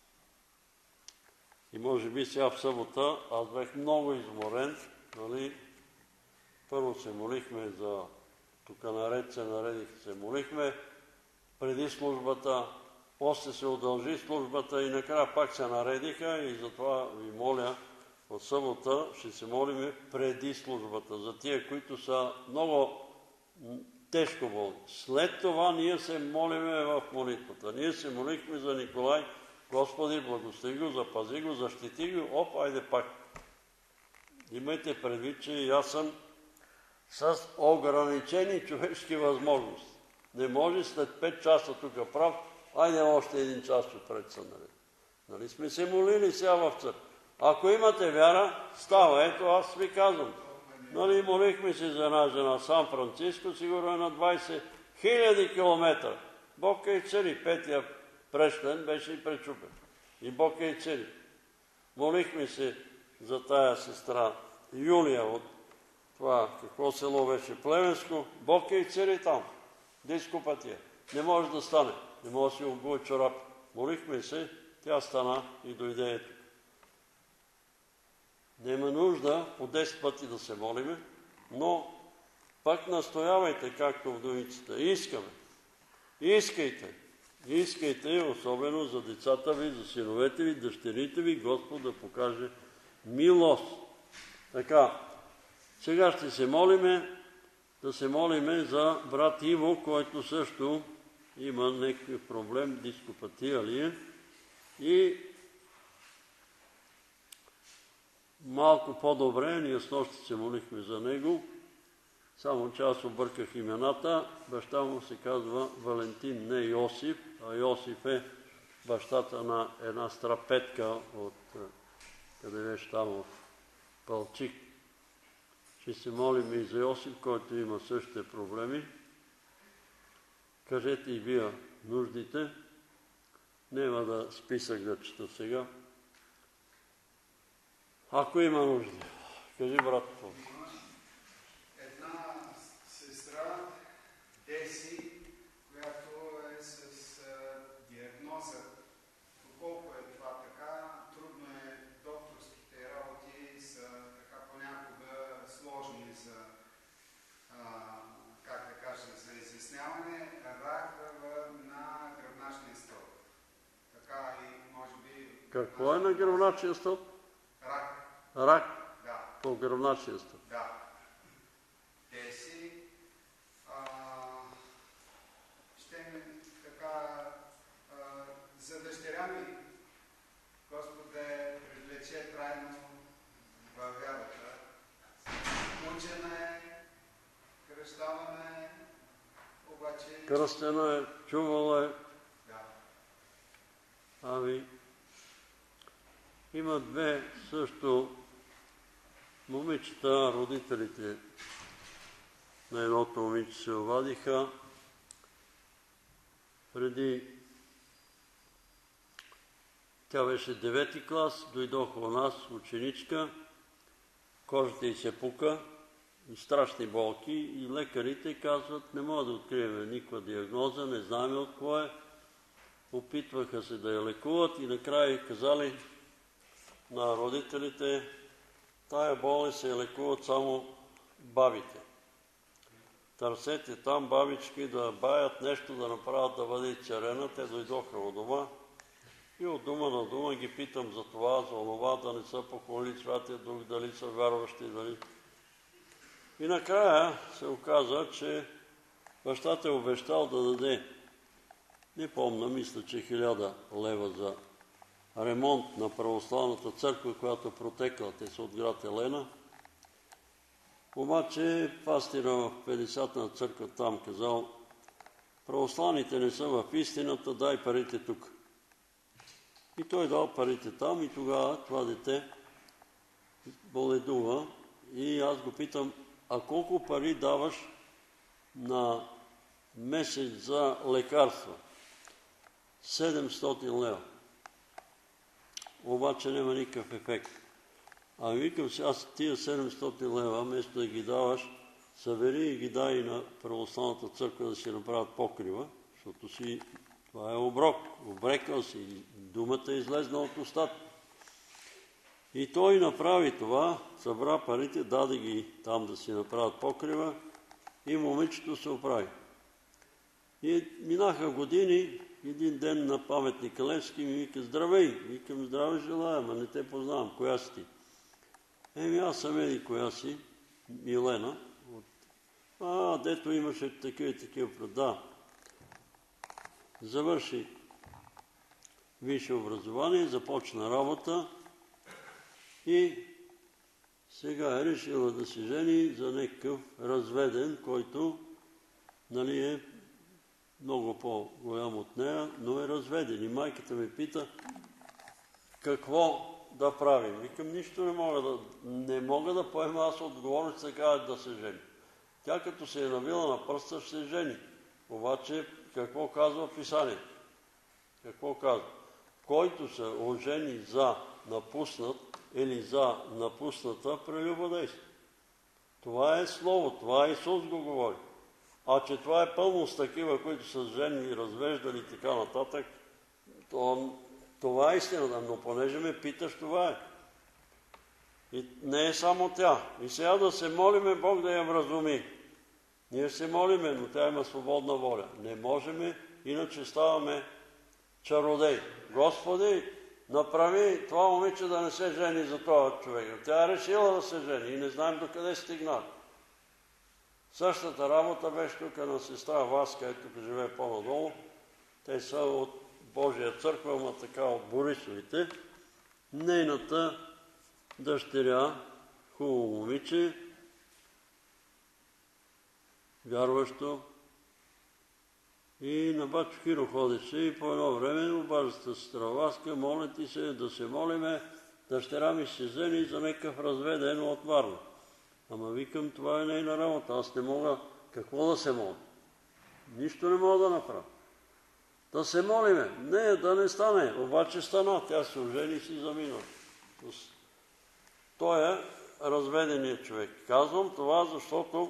И може би сега в събота аз бях много изморен. Нали? Първо се молихме за... Тук наред се наредих, се молихме преди службата, после се удължи службата и накрая пак се наредиха и затова ви моля, от събота ще се молим преди службата за тия, които са много тежко болни. След това ние се молиме в молитвата. Ние се молихме за Николай. Господи, благослови го, запази го, защити го. Оп, айде пак. Имайте предвид, че и аз съм с ограничени човешки възможности. Не може след пет часа тук прав, айде още един час отпред са наред. Нали сме се молили сега в църква? Ако имате вяра, става. Ето аз ви казвам. Нали, молихме се за една жена Сан Франциско, сигурно е на двайсет хиляди километра. Бог е цели. Петия прешлен беше и пречупен. И Бог е цели. Молихме се за тая сестра Юлия от това, какво село беше, Плевенско. Бог е цели там. Дископатия. Не може да стане. Не може да си обуе чорап. Молихме се, тя стана и дойде ето. Нема нужда по десет пъти да се молиме, но пак настоявайте, както вдовиците. Искаме. Искайте. Искайте, особено за децата ви, за синовете ви, дъщерите ви, Господ да покаже милост. Така, сега ще се молиме, да се молиме за брат Иво, който също има някакъв проблем, дископатия ли е. И малко по-добре, ние с нощи се молихме за него, само че аз обърках имената. Баща му се казва Валентин, не Йосиф, а Йосиф е бащата на една страпетка от, къде беше там, от Палчик. Ще се молим и за Йосиф, който има същите проблеми. Кажете и вие нуждите. Нема да списък да чета сега. Ако има нужда. Кажи, брат. Една сестра, Деси, която е с диагноза. Доколко е това така, трудно е, докторските работи са така понякога сложни за, а, как да кажа, за изясняване. Рак на гръбначния стълб. Така и може би... Какво е на гръбначния стълб? Рак. Рак? Да. По гръбначния стълб. Да. Деси, а, ще ми така, а, за дъщеря ми, Господ да я привлече трайно във вярата. Учена е, кръщавана е, обаче... Кръстена е, чувала е. Да. Ами, има две също момичета, родителите на едното момиче се обадиха. Преди тя беше девети клас, дойдоха у нас ученичка, кожата й се пука, и страшни болки, и лекарите казват, не мога да открием никаква диагноза, не знаем от кое е. Опитваха се да я лекуват и накрая казали на родителите, тая болест се лекуват само бабите. търсете там бабички да баят нещо, да направят да бъде черена. Те дойдоха от дома и от дума на дума ги питам за това, за онова, да не са похвали Святия Дух, дали са вярващи, дали... И накрая се оказа, че бащата е обещал да даде, не помня, мисля, че хиляда лева за ремонт на православната църква, която протекла, те са от град Елена. Обаче пастира в петдесетна църква там казал, православните не са в истината, дай парите тук. И той дал парите там и тогава това дете боледува и аз го питам, а колко пари даваш на месец за лекарства? седемстотин лева. Обаче няма никакъв ефект. А викам сега тия седемстотин лева, вместо да ги даваш, събери и ги дай на православната църква да си направят покрива, защото си, това е оброк, обрекал си, думата е излезна от устата. И той направи това, събра парите, даде ги там да си направят покрива и момичето се оправи. И минаха години, един ден на паметника Левски ми вика, здравей, викам, здраве желая, ама не те познавам, коя си ти? Еми аз съм еди коя си, Милена. А, дето имаше такива и такива, да. Завърши висше образование, започна работа и сега е решила да се жени за някакъв разведен, който, нали, е много по-голям от нея, но е разведен. И майката ми пита, какво да правим? Викам, нищо не мога да, не мога да поема аз отговорност сега да се жени. Тя като се е навила на пръста, ще се жени. Обаче, какво казва Писание? Какво казва? Който се ожени за напуснат или за напусната прелюбодейство. Това е слово, това Исус го говори. А че това е пълно с такива, които са жени, развеждали и така нататък, то, това е истината. Но понеже ме питаш, това е. И не е само тя. И сега да се молиме Бог да я вразуми. Ние се молиме, но тя има свободна воля. Не можем, иначе ставаме чародей. Господи, направи това момиче да не се жени за това човек. Тя е решила да се жени и не знаем докъде стигнали. Същата работа беше тук на сестра Васка, тук живее по-надолу. Те са от Божия църква, ама така от Борисовите. Нейната дъщеря, хубаво момиче, вярващо, и на Бачо Хиро ходеше и по едно време обаждата сестра Васка, моля ти се да се молиме, дъщеря ми се жени за някакъв разведен от Варна. Ама викам, това е нейна работа, аз не мога, какво да се моля? Нищо не мога да направя. Да се молиме, не, да не стане, обаче стана, тя се ожени и си замина. Той е разведеният човек. Казвам това, защото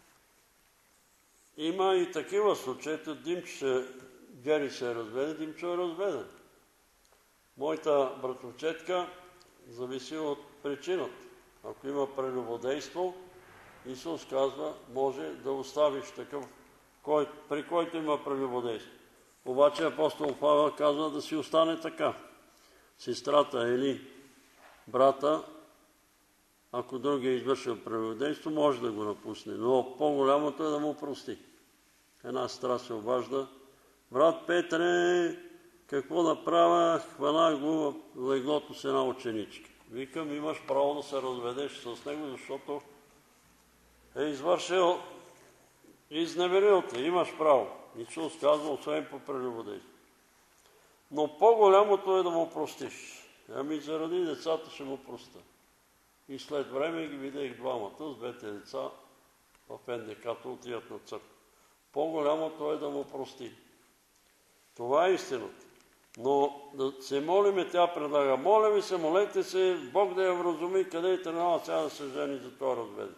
има и такива случаи, Димчо Гери се е разведен, Димчо е разведен. Моята братовчетка зависи от причината. Ако има прелюбодейство, Исус казва, може да оставиш такъв, кой, при който има прелюбодейство. Обаче апостол Павел казва да си остане така. Сестрата или брата, ако другия е извършил прелюбодейство, може да го напусне, но по-голямото е да му прости. Една сестра се обажда, брат Петре, какво да правя, хвана го в леглото с една ученичка. Викам, имаш право да се разведеш с него, защото е извършил, изневерил те, имаш право. Исус казва, освен по прелюбодейство. Но по-голямото е да му простиш. Ами заради децата ще му проста. И след време ги видях двамата с двете деца в Ен Де Ка-то отиват на църква. По-голямото е да му прости. Това е истината. Но да се молиме, тя предлага. Моля ви се, молете се, Бог да я вразуми, къде е тръгнала сега да се жени за това разведе.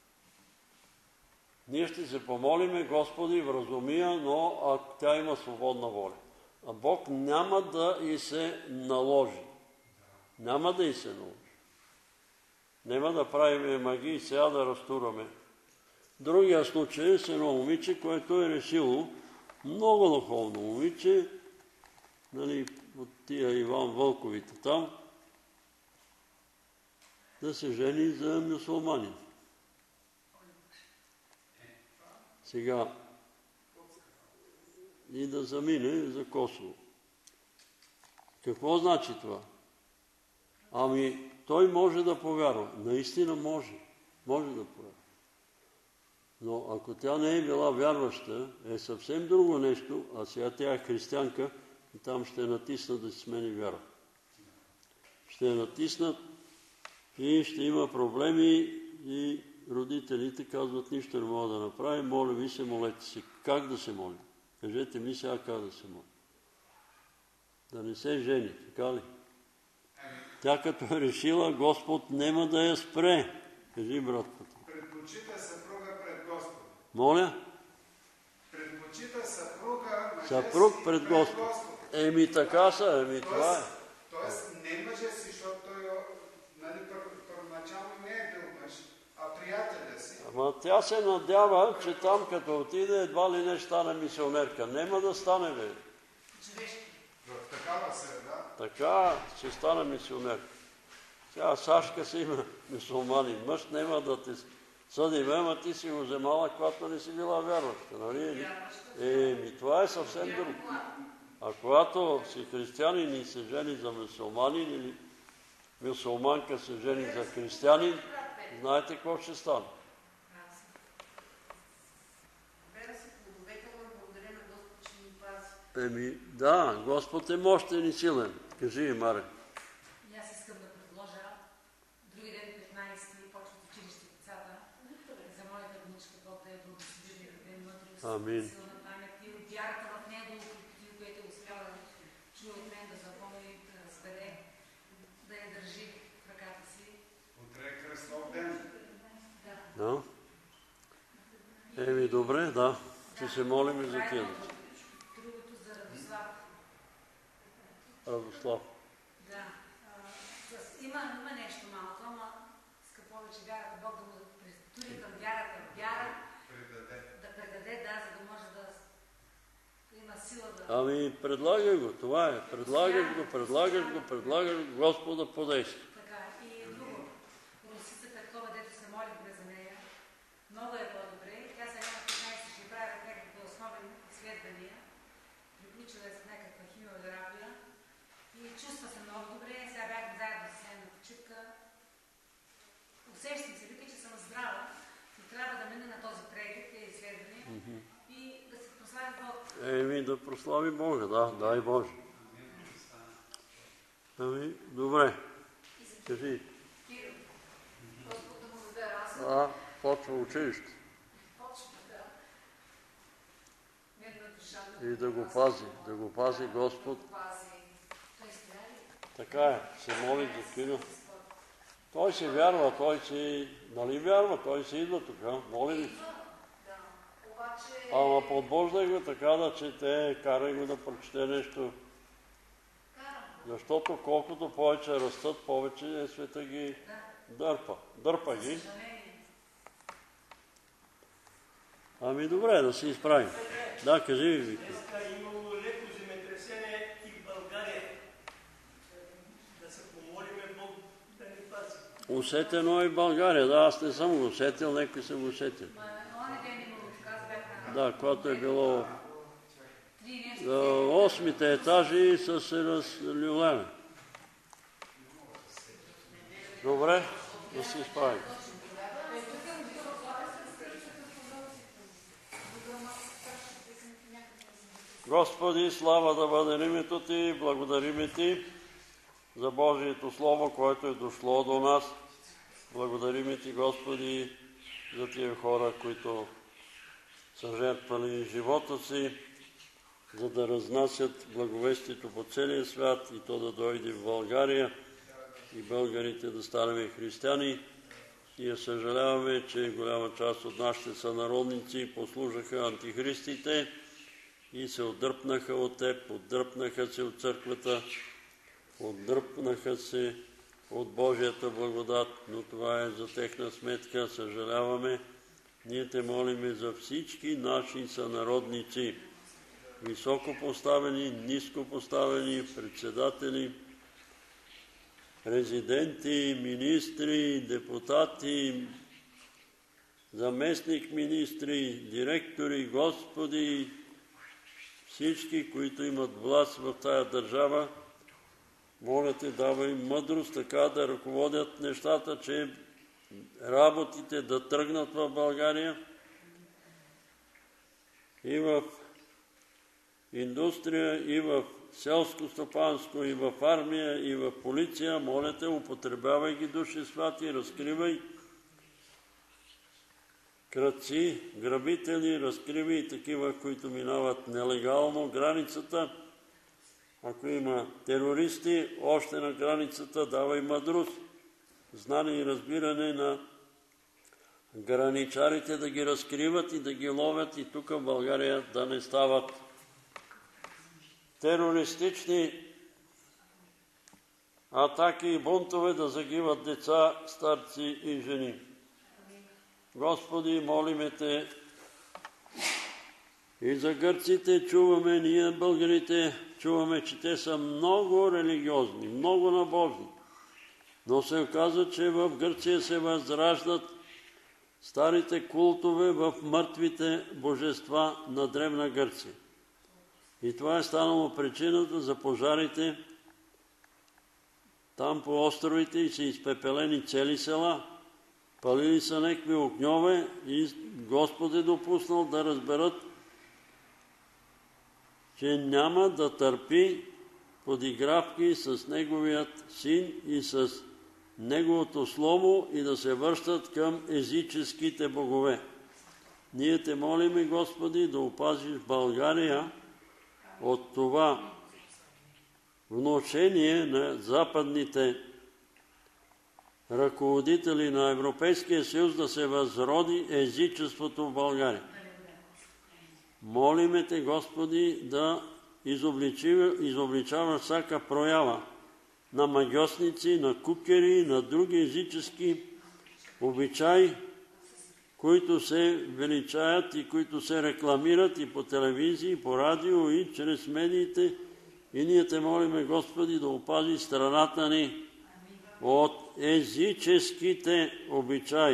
Ние ще се помолиме, Господи, вразумия, но ако тя има свободна воля. А Бог няма да й се наложи. Няма да й се наложи. Няма да правиме магии, сега да разтураме. Другия случай е с едно момиче, което е решило, много духовно момиче, нали, от тия Иван Вълковите там, да се жени за мюсюлманин. Сега и да замине за Косово. Какво значи това? Ами, той може да повярва. Наистина може. Може да повярва. Но ако тя не е била вярваща, е съвсем друго нещо, а сега тя е християнка и там ще натиснат да си смени вяра. Ще натиснат и ще има проблеми и родителите казват, нищо не мога да направи, моля ви се, молете се. Как да се моли? Кажете ми сега как да се моли. Да не се жени, така ли? Тя като е решила, Господ нема да я спре. Кажи, братката. Предпочита съпруга пред Господ. Моля? Предпочита съпруга мъжа Съпруг си пред Господ. Еми така са, еми това е. Тоест не мъжа си, защото той нали, първоначално не е бил мъж, а приятеля си. Ама тя се надява, че там като отиде, едва ли не стане мисионерка. Нема да стане, бе. В такава среда. Така ще стане мисионерка. Сега Сашка си има мюсюлманин. Мъж няма да те съди, ама ти си го вземала, когато не си била вярваща. Нали? Еми, това е съвсем друго. А когато си християнин и се жени за мюсюлманин или мюсюлманка се жени за християнин, знаете какво ще стане. Еми, да, Господ е мощен и силен. Кажи, Маре. И аз искам да предложа други ден петнайсети почват училище децата за моята внучка, Бог да я благослови, да даде мъдрост, силна памет и от вярата в него, което е успяла да чуе от мен, да запомни, да разбере, да я държи в ръката си. Утре е Христов ден. Да. Еми, добре, да. Ще се молим и за тия деца. Другото за Радослав. Радослав. Да. Има, има нещо малко, ама иска повече вярата, Бог да му престури към вярата, вяра, да предаде, да, за да може да има сила да... Ами, предлагай го, това е. Предлагаш го, предлагаш го, предлагаш го, Господа подейства. Така, и друго. Русица Петкова, дето се молихме за нея, много е по-добре. Тя сега на петнайсети ще прави някакви основни изследвания. Приключила е с някаква химиотерапия и чувства се много добре. Сега бяхме заедно с нея на почивка. Усещам се, вика, че съм здрава, но трябва да мина на този преглед, тези изследвания и да се прослави Бог. Еми, да прослави Бога, да, дай Боже. Ами, добре. Кажи. Господ да му даде разум. А, почва училище. Почва, да. Мирна душа. И да го пази, да го пази Господ. Той здрави. Така е, се моли за Кирил. Той си вярва, той си, нали вярва, той си идва тук, моли ли? Ама подбождай го така да чете, карай го да прочете нещо. Защото колкото повече растат, повече света ги дърпа. Дърпа ги. Ами добре, да се изправим. Да, кажи ви, Виктор. Днеска е имало леко земетресение и в България. Да се помолиме Бог да ни пази. Усетено е в България. Да, аз не съм го усетил, някой съм го усетил. Да, когато е било осмите етажи са се разлюлени. Добре, да се изправим. Господи, слава да бъде името Ти, благодариме Ти за Божието Слово, което е дошло до нас. Благодариме Ти, Господи, за тия хора, които са жертвали живота си, за да разнасят благовестието по целия свят и то да дойде в България и българите да станем християни. И я съжаляваме, че голяма част от нашите сънародници послужаха антихристите и се отдръпнаха от Теб, отдръпнаха се от църквата, отдръпнаха се от Божията благодат, но това е за техна сметка. Съжаляваме, Ние те молиме за всички наши сънародници, високо поставени, ниско поставени, председатели, президенти, министри, депутати, заместник министри, директори, Господи, всички, които имат власт в тая държава, моля те, давай мъдрост така да ръководят нещата, че работите да тръгнат в България и в индустрия, и в селско стопанско, и в армия, и в полиция. Моля те, употребявай ги, Души Святи, разкривай крадци, грабители, разкривай и такива, които минават нелегално границата. Ако има терористи, още на границата, давай мъдрост, знание и разбиране на граничарите да ги разкриват и да ги ловят и тук в България да не стават терористични атаки и бунтове, да загиват деца, старци и жени. Господи, молиме те и за гърците. Чуваме, ние българите, чуваме, че те са много религиозни, много набожни. Но се оказа, че в Гърция се възраждат старите култове в мъртвите божества на древна Гърция. И това е станало причината за пожарите там по островите и са изпепелени цели села. Палили са некви огньове и Господ е допуснал да разберат, че няма да търпи подигравки с неговият син и с неговото слово и да се връщат към езическите богове. Ние те молиме, Господи, да опазиш България от това внушение на западните ръководители на Европейския съюз да се възроди езичеството в България. Молиме те, Господи, да изобличаваш всяка проява на магьосници, на кукери, на други езически обичаи, които се величаят и които се рекламират и по телевизии, и по радио, и чрез медиите. И ние те молиме, Господи, да опази страната ни от езическите обичаи.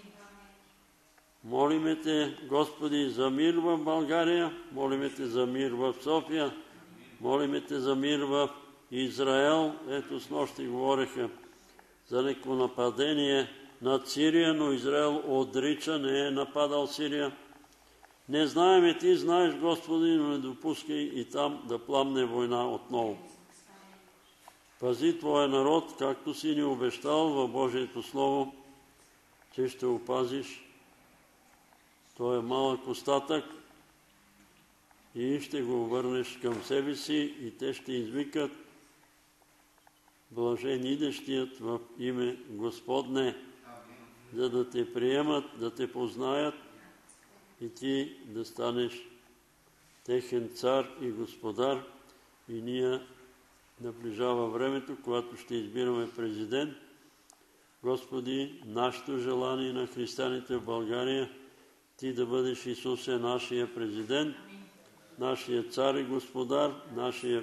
Молиме те, Господи, за мир в България, молиме те за мир в София, молиме те за мир в Израел. Ето с нощи говореха за неко нападение над Сирия, но Израел отрича, не е нападал Сирия. Не знаеме, ти знаеш, Господи, но не допускай и там да пламне война отново. Пази Твоя народ, както си ни обещал в Божието Слово, че ще опазиш. Той е малък остатък и ще го върнеш към себе си и те ще извикат: блажен идещият в име Господне, за да те приемат, да те познаят и ти да станеш техен цар и господар. И ние наближава времето, когато ще избираме президент. Господи, нашето желание на християните в България, ти да бъдеш, Исусе, нашия президент, нашия цар и господар, нашия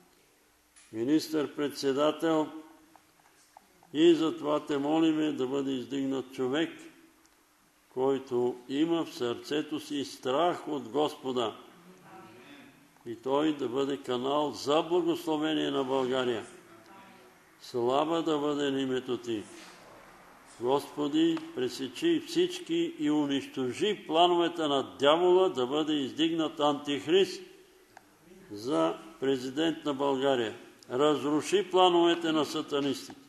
министър-председател. И затова те молиме да бъде издигнат човек, който има в сърцето си страх от Господа. И той да бъде канал за благословение на България. Слава да бъде на името ти. Господи, пресечи всички и унищожи плановете на дявола да бъде издигнат антихрист за президент на България. Разруши плановете на сатанистите.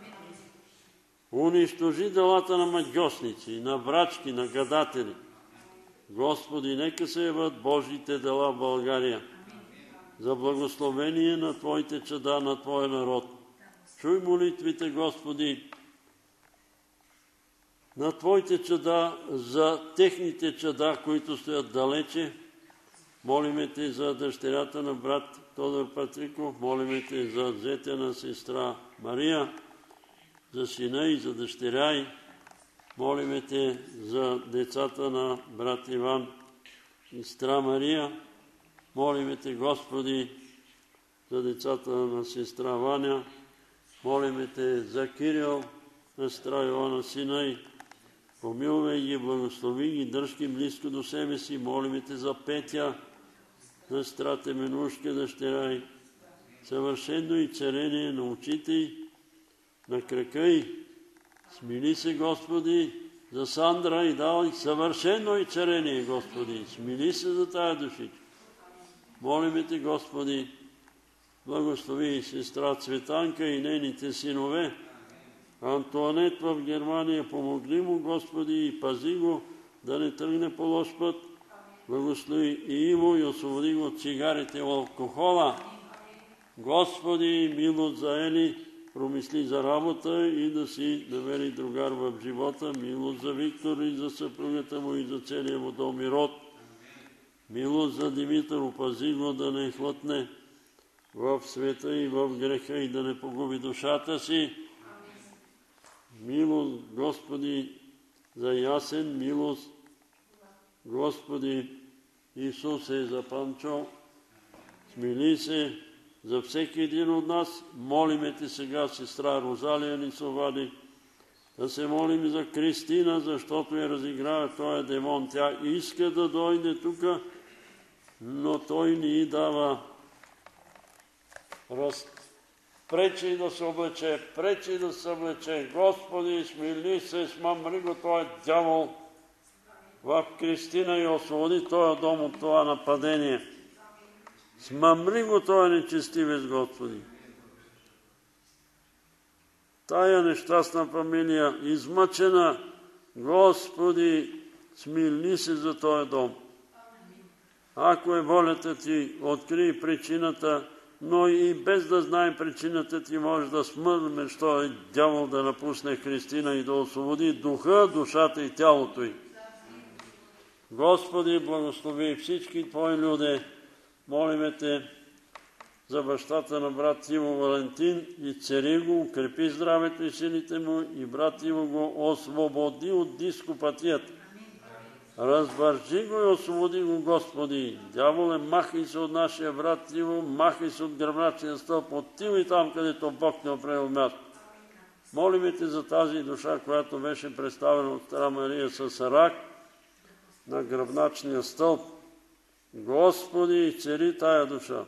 Унищожи делата на магьосници, на врачки, на гадатели. Господи, нека се яват Божите дела в България за благословение на Твоите чада, на Твоя народ. Чуй молитвите, Господи, на Твоите чада, за техните чада, които стоят далече. Молиме Те за дъщерята на брат Тодор Патриков, молиме Те за зете на сестра Мария, за сина и за дъщеря й. Молиме Те за децата на брат Иван и сестра Мария. Молиме Те, Господи, за децата на сестра Ваня. Молиме Те за Кирил, на сестра Йоанна сина й. Помилвай ги, благослови ги, дръж ги близко до себе си. Молиме Те за Петя, на сестра Теменушка, дъщеря й. Съвършено и царение на очите й, на крака й. Смили се, Господи, за Сандра и дай съвършено и царение, Господи. Смили се за тая душичка. Молиме Те, Господи, благослови сестра Цветанка и нейните синове. Антуанет в Германия, помогни му, Господи, и пази го да не тръгне по лош път. Благослови и Иво и освободи го от цигарите и алкохола. Господи, милост за Ели, промисли за работа и да си намери другар в живота. Милост за Виктор и за съпругата му и за целия му дом и род. Милост за Димитър, опази го да не хлътне в света и в греха и да не погуби душата си. Милост, Господи, за Ясен, милост, Господи, Исусе, за Панчо. Смили се за всеки един от нас. Молиме Те сега, сестра Розалия ни се обади, да се молим за Кристина, защото я разиграва този демон. Тя иска да дойде тук, но той ни дава раз... Пречи да се облече, пречи да се облече. Господи, смили се, смамри го този дявол в Кристина и освободи този дом от това нападение. Смамри го този нечестивец, Господи. Тая нещастна фамилия, измъчена, Господи, смили се за този дом. Ако е волята Ти, открий причината, но и без да знаем причината Ти, може да смърнеш този дявол да напусне Христина и да освободи духа, душата и тялото й. Господи, благослови всички Твои люди. Молиме Те за бащата на брат Иво Валентин и цари го, укрепи здравето и силите му и брат Иво го освободи от дископатията. Развържи го и освободи го, Господи. Дяволе, махай се от нашия брат Иво, махай се от гръбначния стълб, отивай там, където Бог не определил място. Молиме Те за тази душа, която беше представена от сестра Мария с рак на гръбначния стълб. Господи, цари тая душа.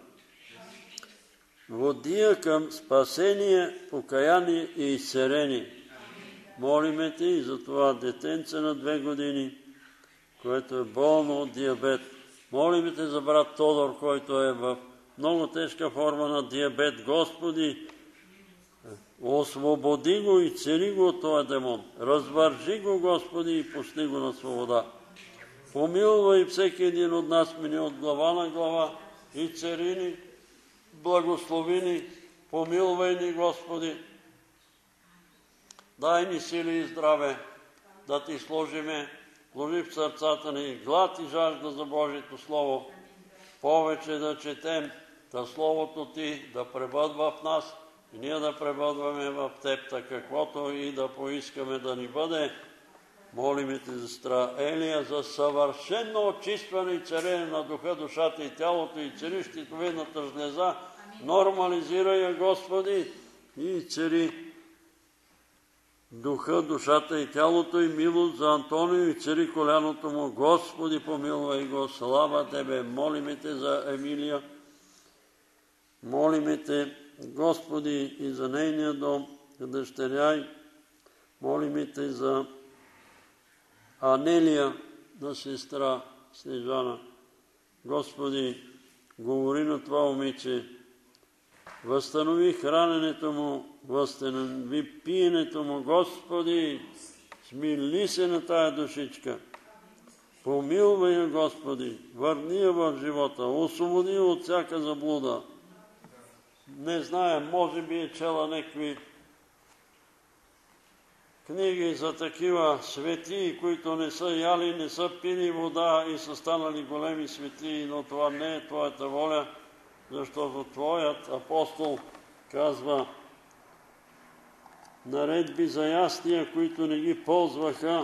Води я към спасение, покаяние и изцеление. Молиме Те и за това детенце на две години, което е болно от диабет. Молиме Те за брат Тодор, който е в много тежка форма на диабет. Господи, освободи го и цели го от този демон. Развържи го, Господи, и пусти го на свобода. Помилвай всеки един от нас, мини от глава на глава и царини, благослови ни, помилвай ни, Господи. Дай ни сили и здраве да Ти сложиме, вложи в сърцата ни глад и жажда за Божието Слово. Повече да четем, да Словото Ти да пребъдва в нас и ние да пребъдваме в Теб, така каквото и да поискаме да ни бъде. Молиме Те за сестра Елия, за съвършено очистване и царение на духа, душата и тялото и цари щитовидната жлеза. Нормализирай я, Господи, и цари духа, душата и тялото и милост за Антонио и цари коляното му. Господи, помилвай го, слава Тебе. Молиме Те за Емилия. Молиме Те, Господи, и за нейния дом, за дъщеря й. Молиме Те за Анелия, на сестра Снежана. Господи, говори на това момиче, възстанови храненето му, възстанови пиенето му. Господи, смили се на тая душичка. Помилвай я, Господи, върни я в живота, освободи я от всяка заблуда. Не знаем, може би е чела някакви книги за такива светии, които не са яли, не са пили вода и са станали големи светии, но това не е Твоята воля, защото Твоят апостол казва: наредби за ястия, които не ги ползваха,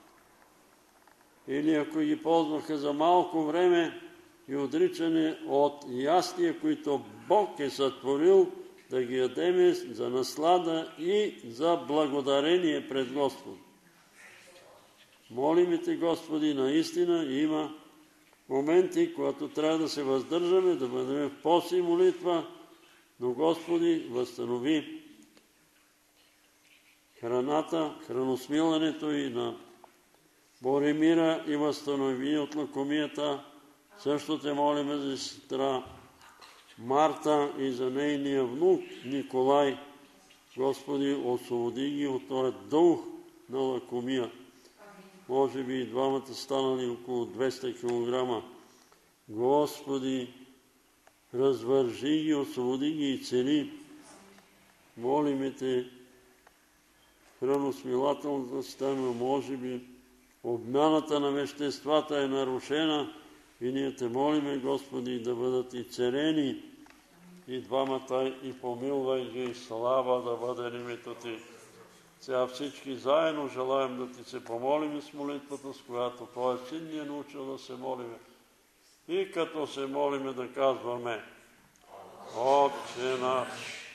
или ако ги ползваха за малко време, и отричане от ястия, които Бог е сътворил, да ги ядеме за наслада и за благодарение пред Господ. Молиме Те, Господи, наистина има моменти, когато трябва да се въздържаме, да бъдем в пост и молитва, но Господи, възстанови храната, храносмилането и на Боремира и възстанови от лакомията. Също Те молиме за сестра Марта и за нейния внук Николай. Господи, освободи ги от този дух на лакомия. Може би и двамата станали около двеста килограма. Господи, развържи ги, освободи ги и цели. Молиме Те, храносмилателната система, може би обмяната на веществата е нарушена и ние Те молиме, Господи, да бъдат и царени и двамата, и помилвай ги, и слава да бъде името Ти. Сега всички заедно желаем да Ти се помолим с молитвата, с която Твоя Син ни е научил да се молиме. И като се молиме да казваме: Отче наш,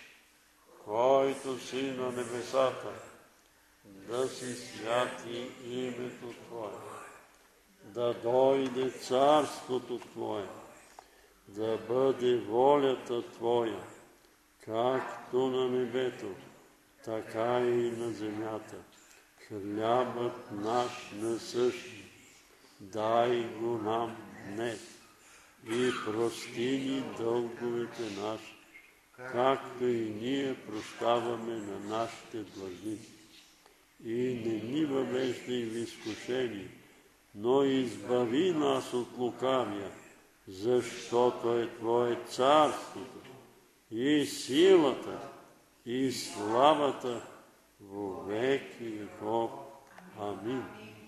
който си на небесата, да си святи името Твое, да дойде царството Твое, да бъде волята Твоя, както на небето, така и на земята. Хлябът наш насъщни, дай го нам днес и прости ни дълговете наши, както и ние прощаваме на нашите длъжници. И не ни въвеждай в изкушение, но избави нас от лукавия, защото е Твое царството и силата и славата во веки веков. Амин.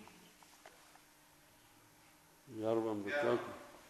Вярвам да кажа.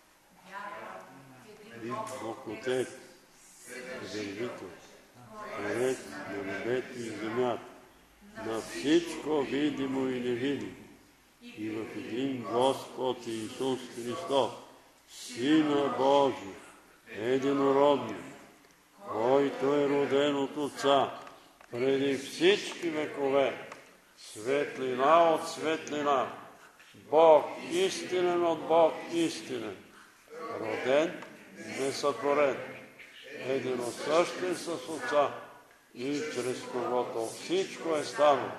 И Бог Отец, Вседържител, Творец на небето и земята, на всичко видимо и невидимо, и в един Господ Исус Христос, Сина Божий, единородни, който е роден от Отца преди всички векове, светлина от светлина, Бог истинен от Бог истинен, роден, несътворен, единосъщен с Отца, и чрез когото всичко е станало,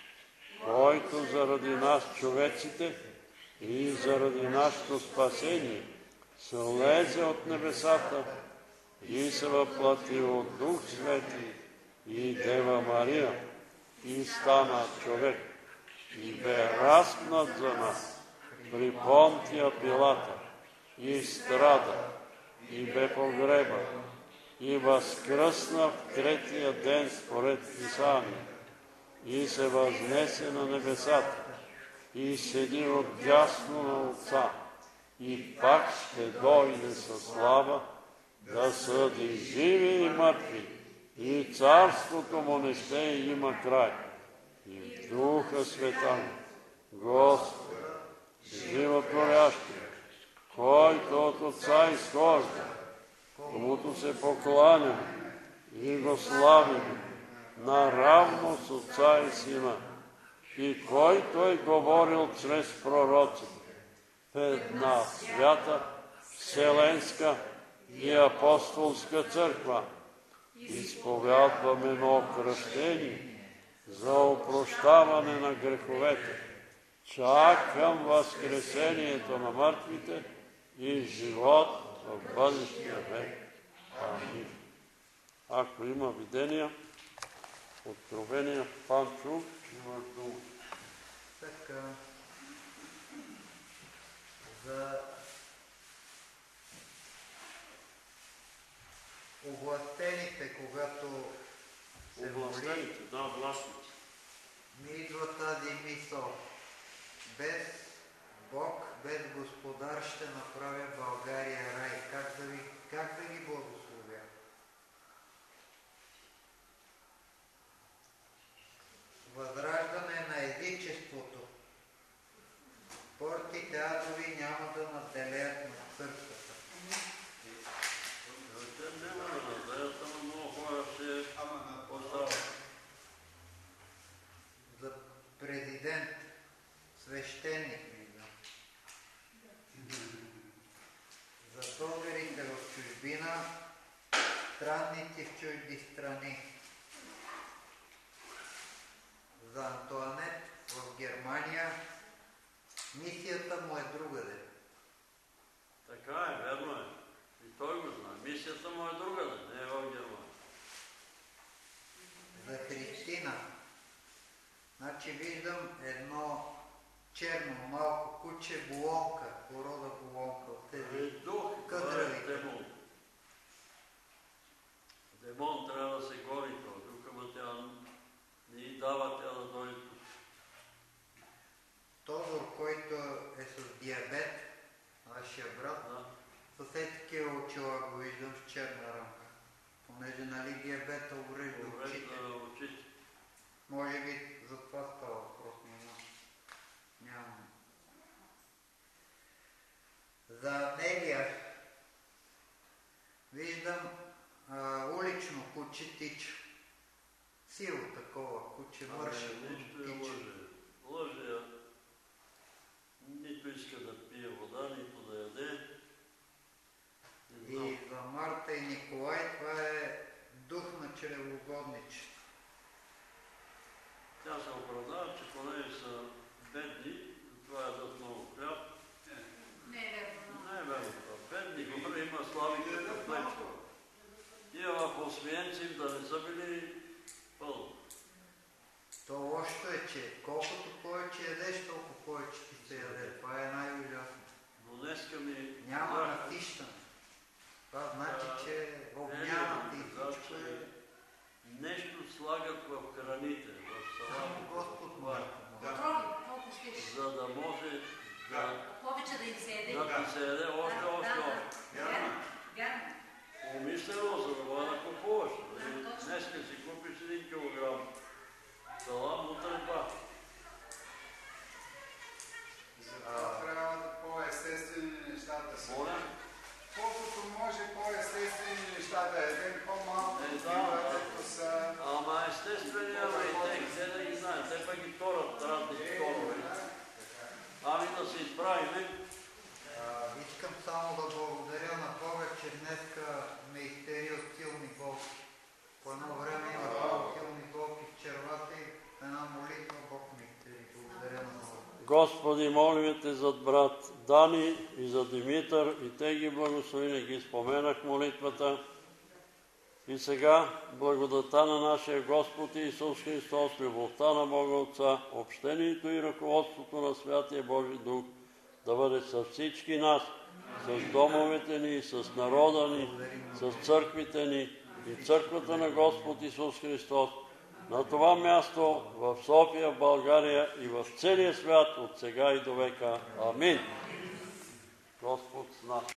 който заради нас, човеците, и заради нашето спасение, се слезе от небесата и се въплати от Дух Свети и Дева Мария, и стана човек, и бе разпнат за нас при Понтия Пилата, и страда, и бе погребан, и възкръсна в третия ден според Писание, и се възнесе на небесата, и седи отдясно на Отца, и пак ще дойде със слава да съди живи и мъртви, и царството му не ще има край. И в Духа Света, Господа, животворящи, който от Отца изхожда, комуто се покланяме и го славим наравно с Отца и Сина, и който е говорил чрез пророците в една свята, вселенска и апостолска църква. Изповядваме едно кръщение за опрощаване на греховете, чакам възкресението на мъртвите и живот в бъдещия век. Амин. Ако има видения, откровения, Панчо, има дума. Така, за овластените, когато се моли, Овластените, да, властници. ми идва тази мисъл. Без Бог, без Господар ще направя България рай. Как да, ви, как да ги благословя? странници в чужди страни. За Антоанет в Германия мисията му е другаде. Така е, верно е. И той го знае. Мисията му е другаде, не е в Германия. За Христина. Значи виждам едно черно, малко куче, болонка, порода болонка от тези къдрави. Демон. Демон трябва да се гони това. Тук ма тя не й дава тя да дойде тук. Тодор, който е с диабет, нашия брат, Да. с е такива очила го виждам в черна рамка. Понеже нали диабета уврежда очите. Уврежда очите. Може би за това става въпрос, не знам. Нямам. За Нелия виждам а, улично куче тича. Сило такова куче, върши Нищо е тича. лъже. Лъже. Нито иска да пие вода, нито да яде. И за Марта и Николай това е дух на чревоугодничество. Тя се оправдава, че поне са бедни, това е дадат много хляб. Не е верно. Не е верно това. Бедни хора има слаби като плечко. Тия в Освенцим да не са били пълни. То лошото е, че колкото повече ядеш, толкова повече ти се яде. Това е най-ужасно. Но днеска ми... Няма натищане. Това значи, че обмяната и всичко е... Нещо слагат в храните, в Само салата. Господ може. Отрови, колко щеш. За да може да, Повече да им се яде. да ти се яде още, Да, още, да, още. да. Вярно, вярно. Помислено, за да може да купуваш. Да, точно. Днеска си купиш един килограм салам, утре два. Затова трябва по-естествени неща да са. Моля? Колкото може по-естествени неща да едем, по-малко Е, да, такива, да. като са... Ама естествено, ама и те, те да ги знаят. Те пък ги торат разни торове. Ами да се изправиме. А, искам само да благодаря на Бога, че днеска ме изтери от силни болки. По едно време има много силни болки в червата и в една молитва Бог ме изтери. Благодаря на Бога. Господи, молим те за брат Дани и за Димитър, и те ги благослови, не ги споменах молитвата. И сега благодата на нашия Господ Исус Христос, любовта на Бога Отца, общението и ръководството на Святия Божи Дух да бъде с всички нас, с домовете ни, с народа ни, с църквите ни и църквата на Господ Исус Христос, на това място в София, в България и в целия свят от сега и до века. Амин. Господ с нас.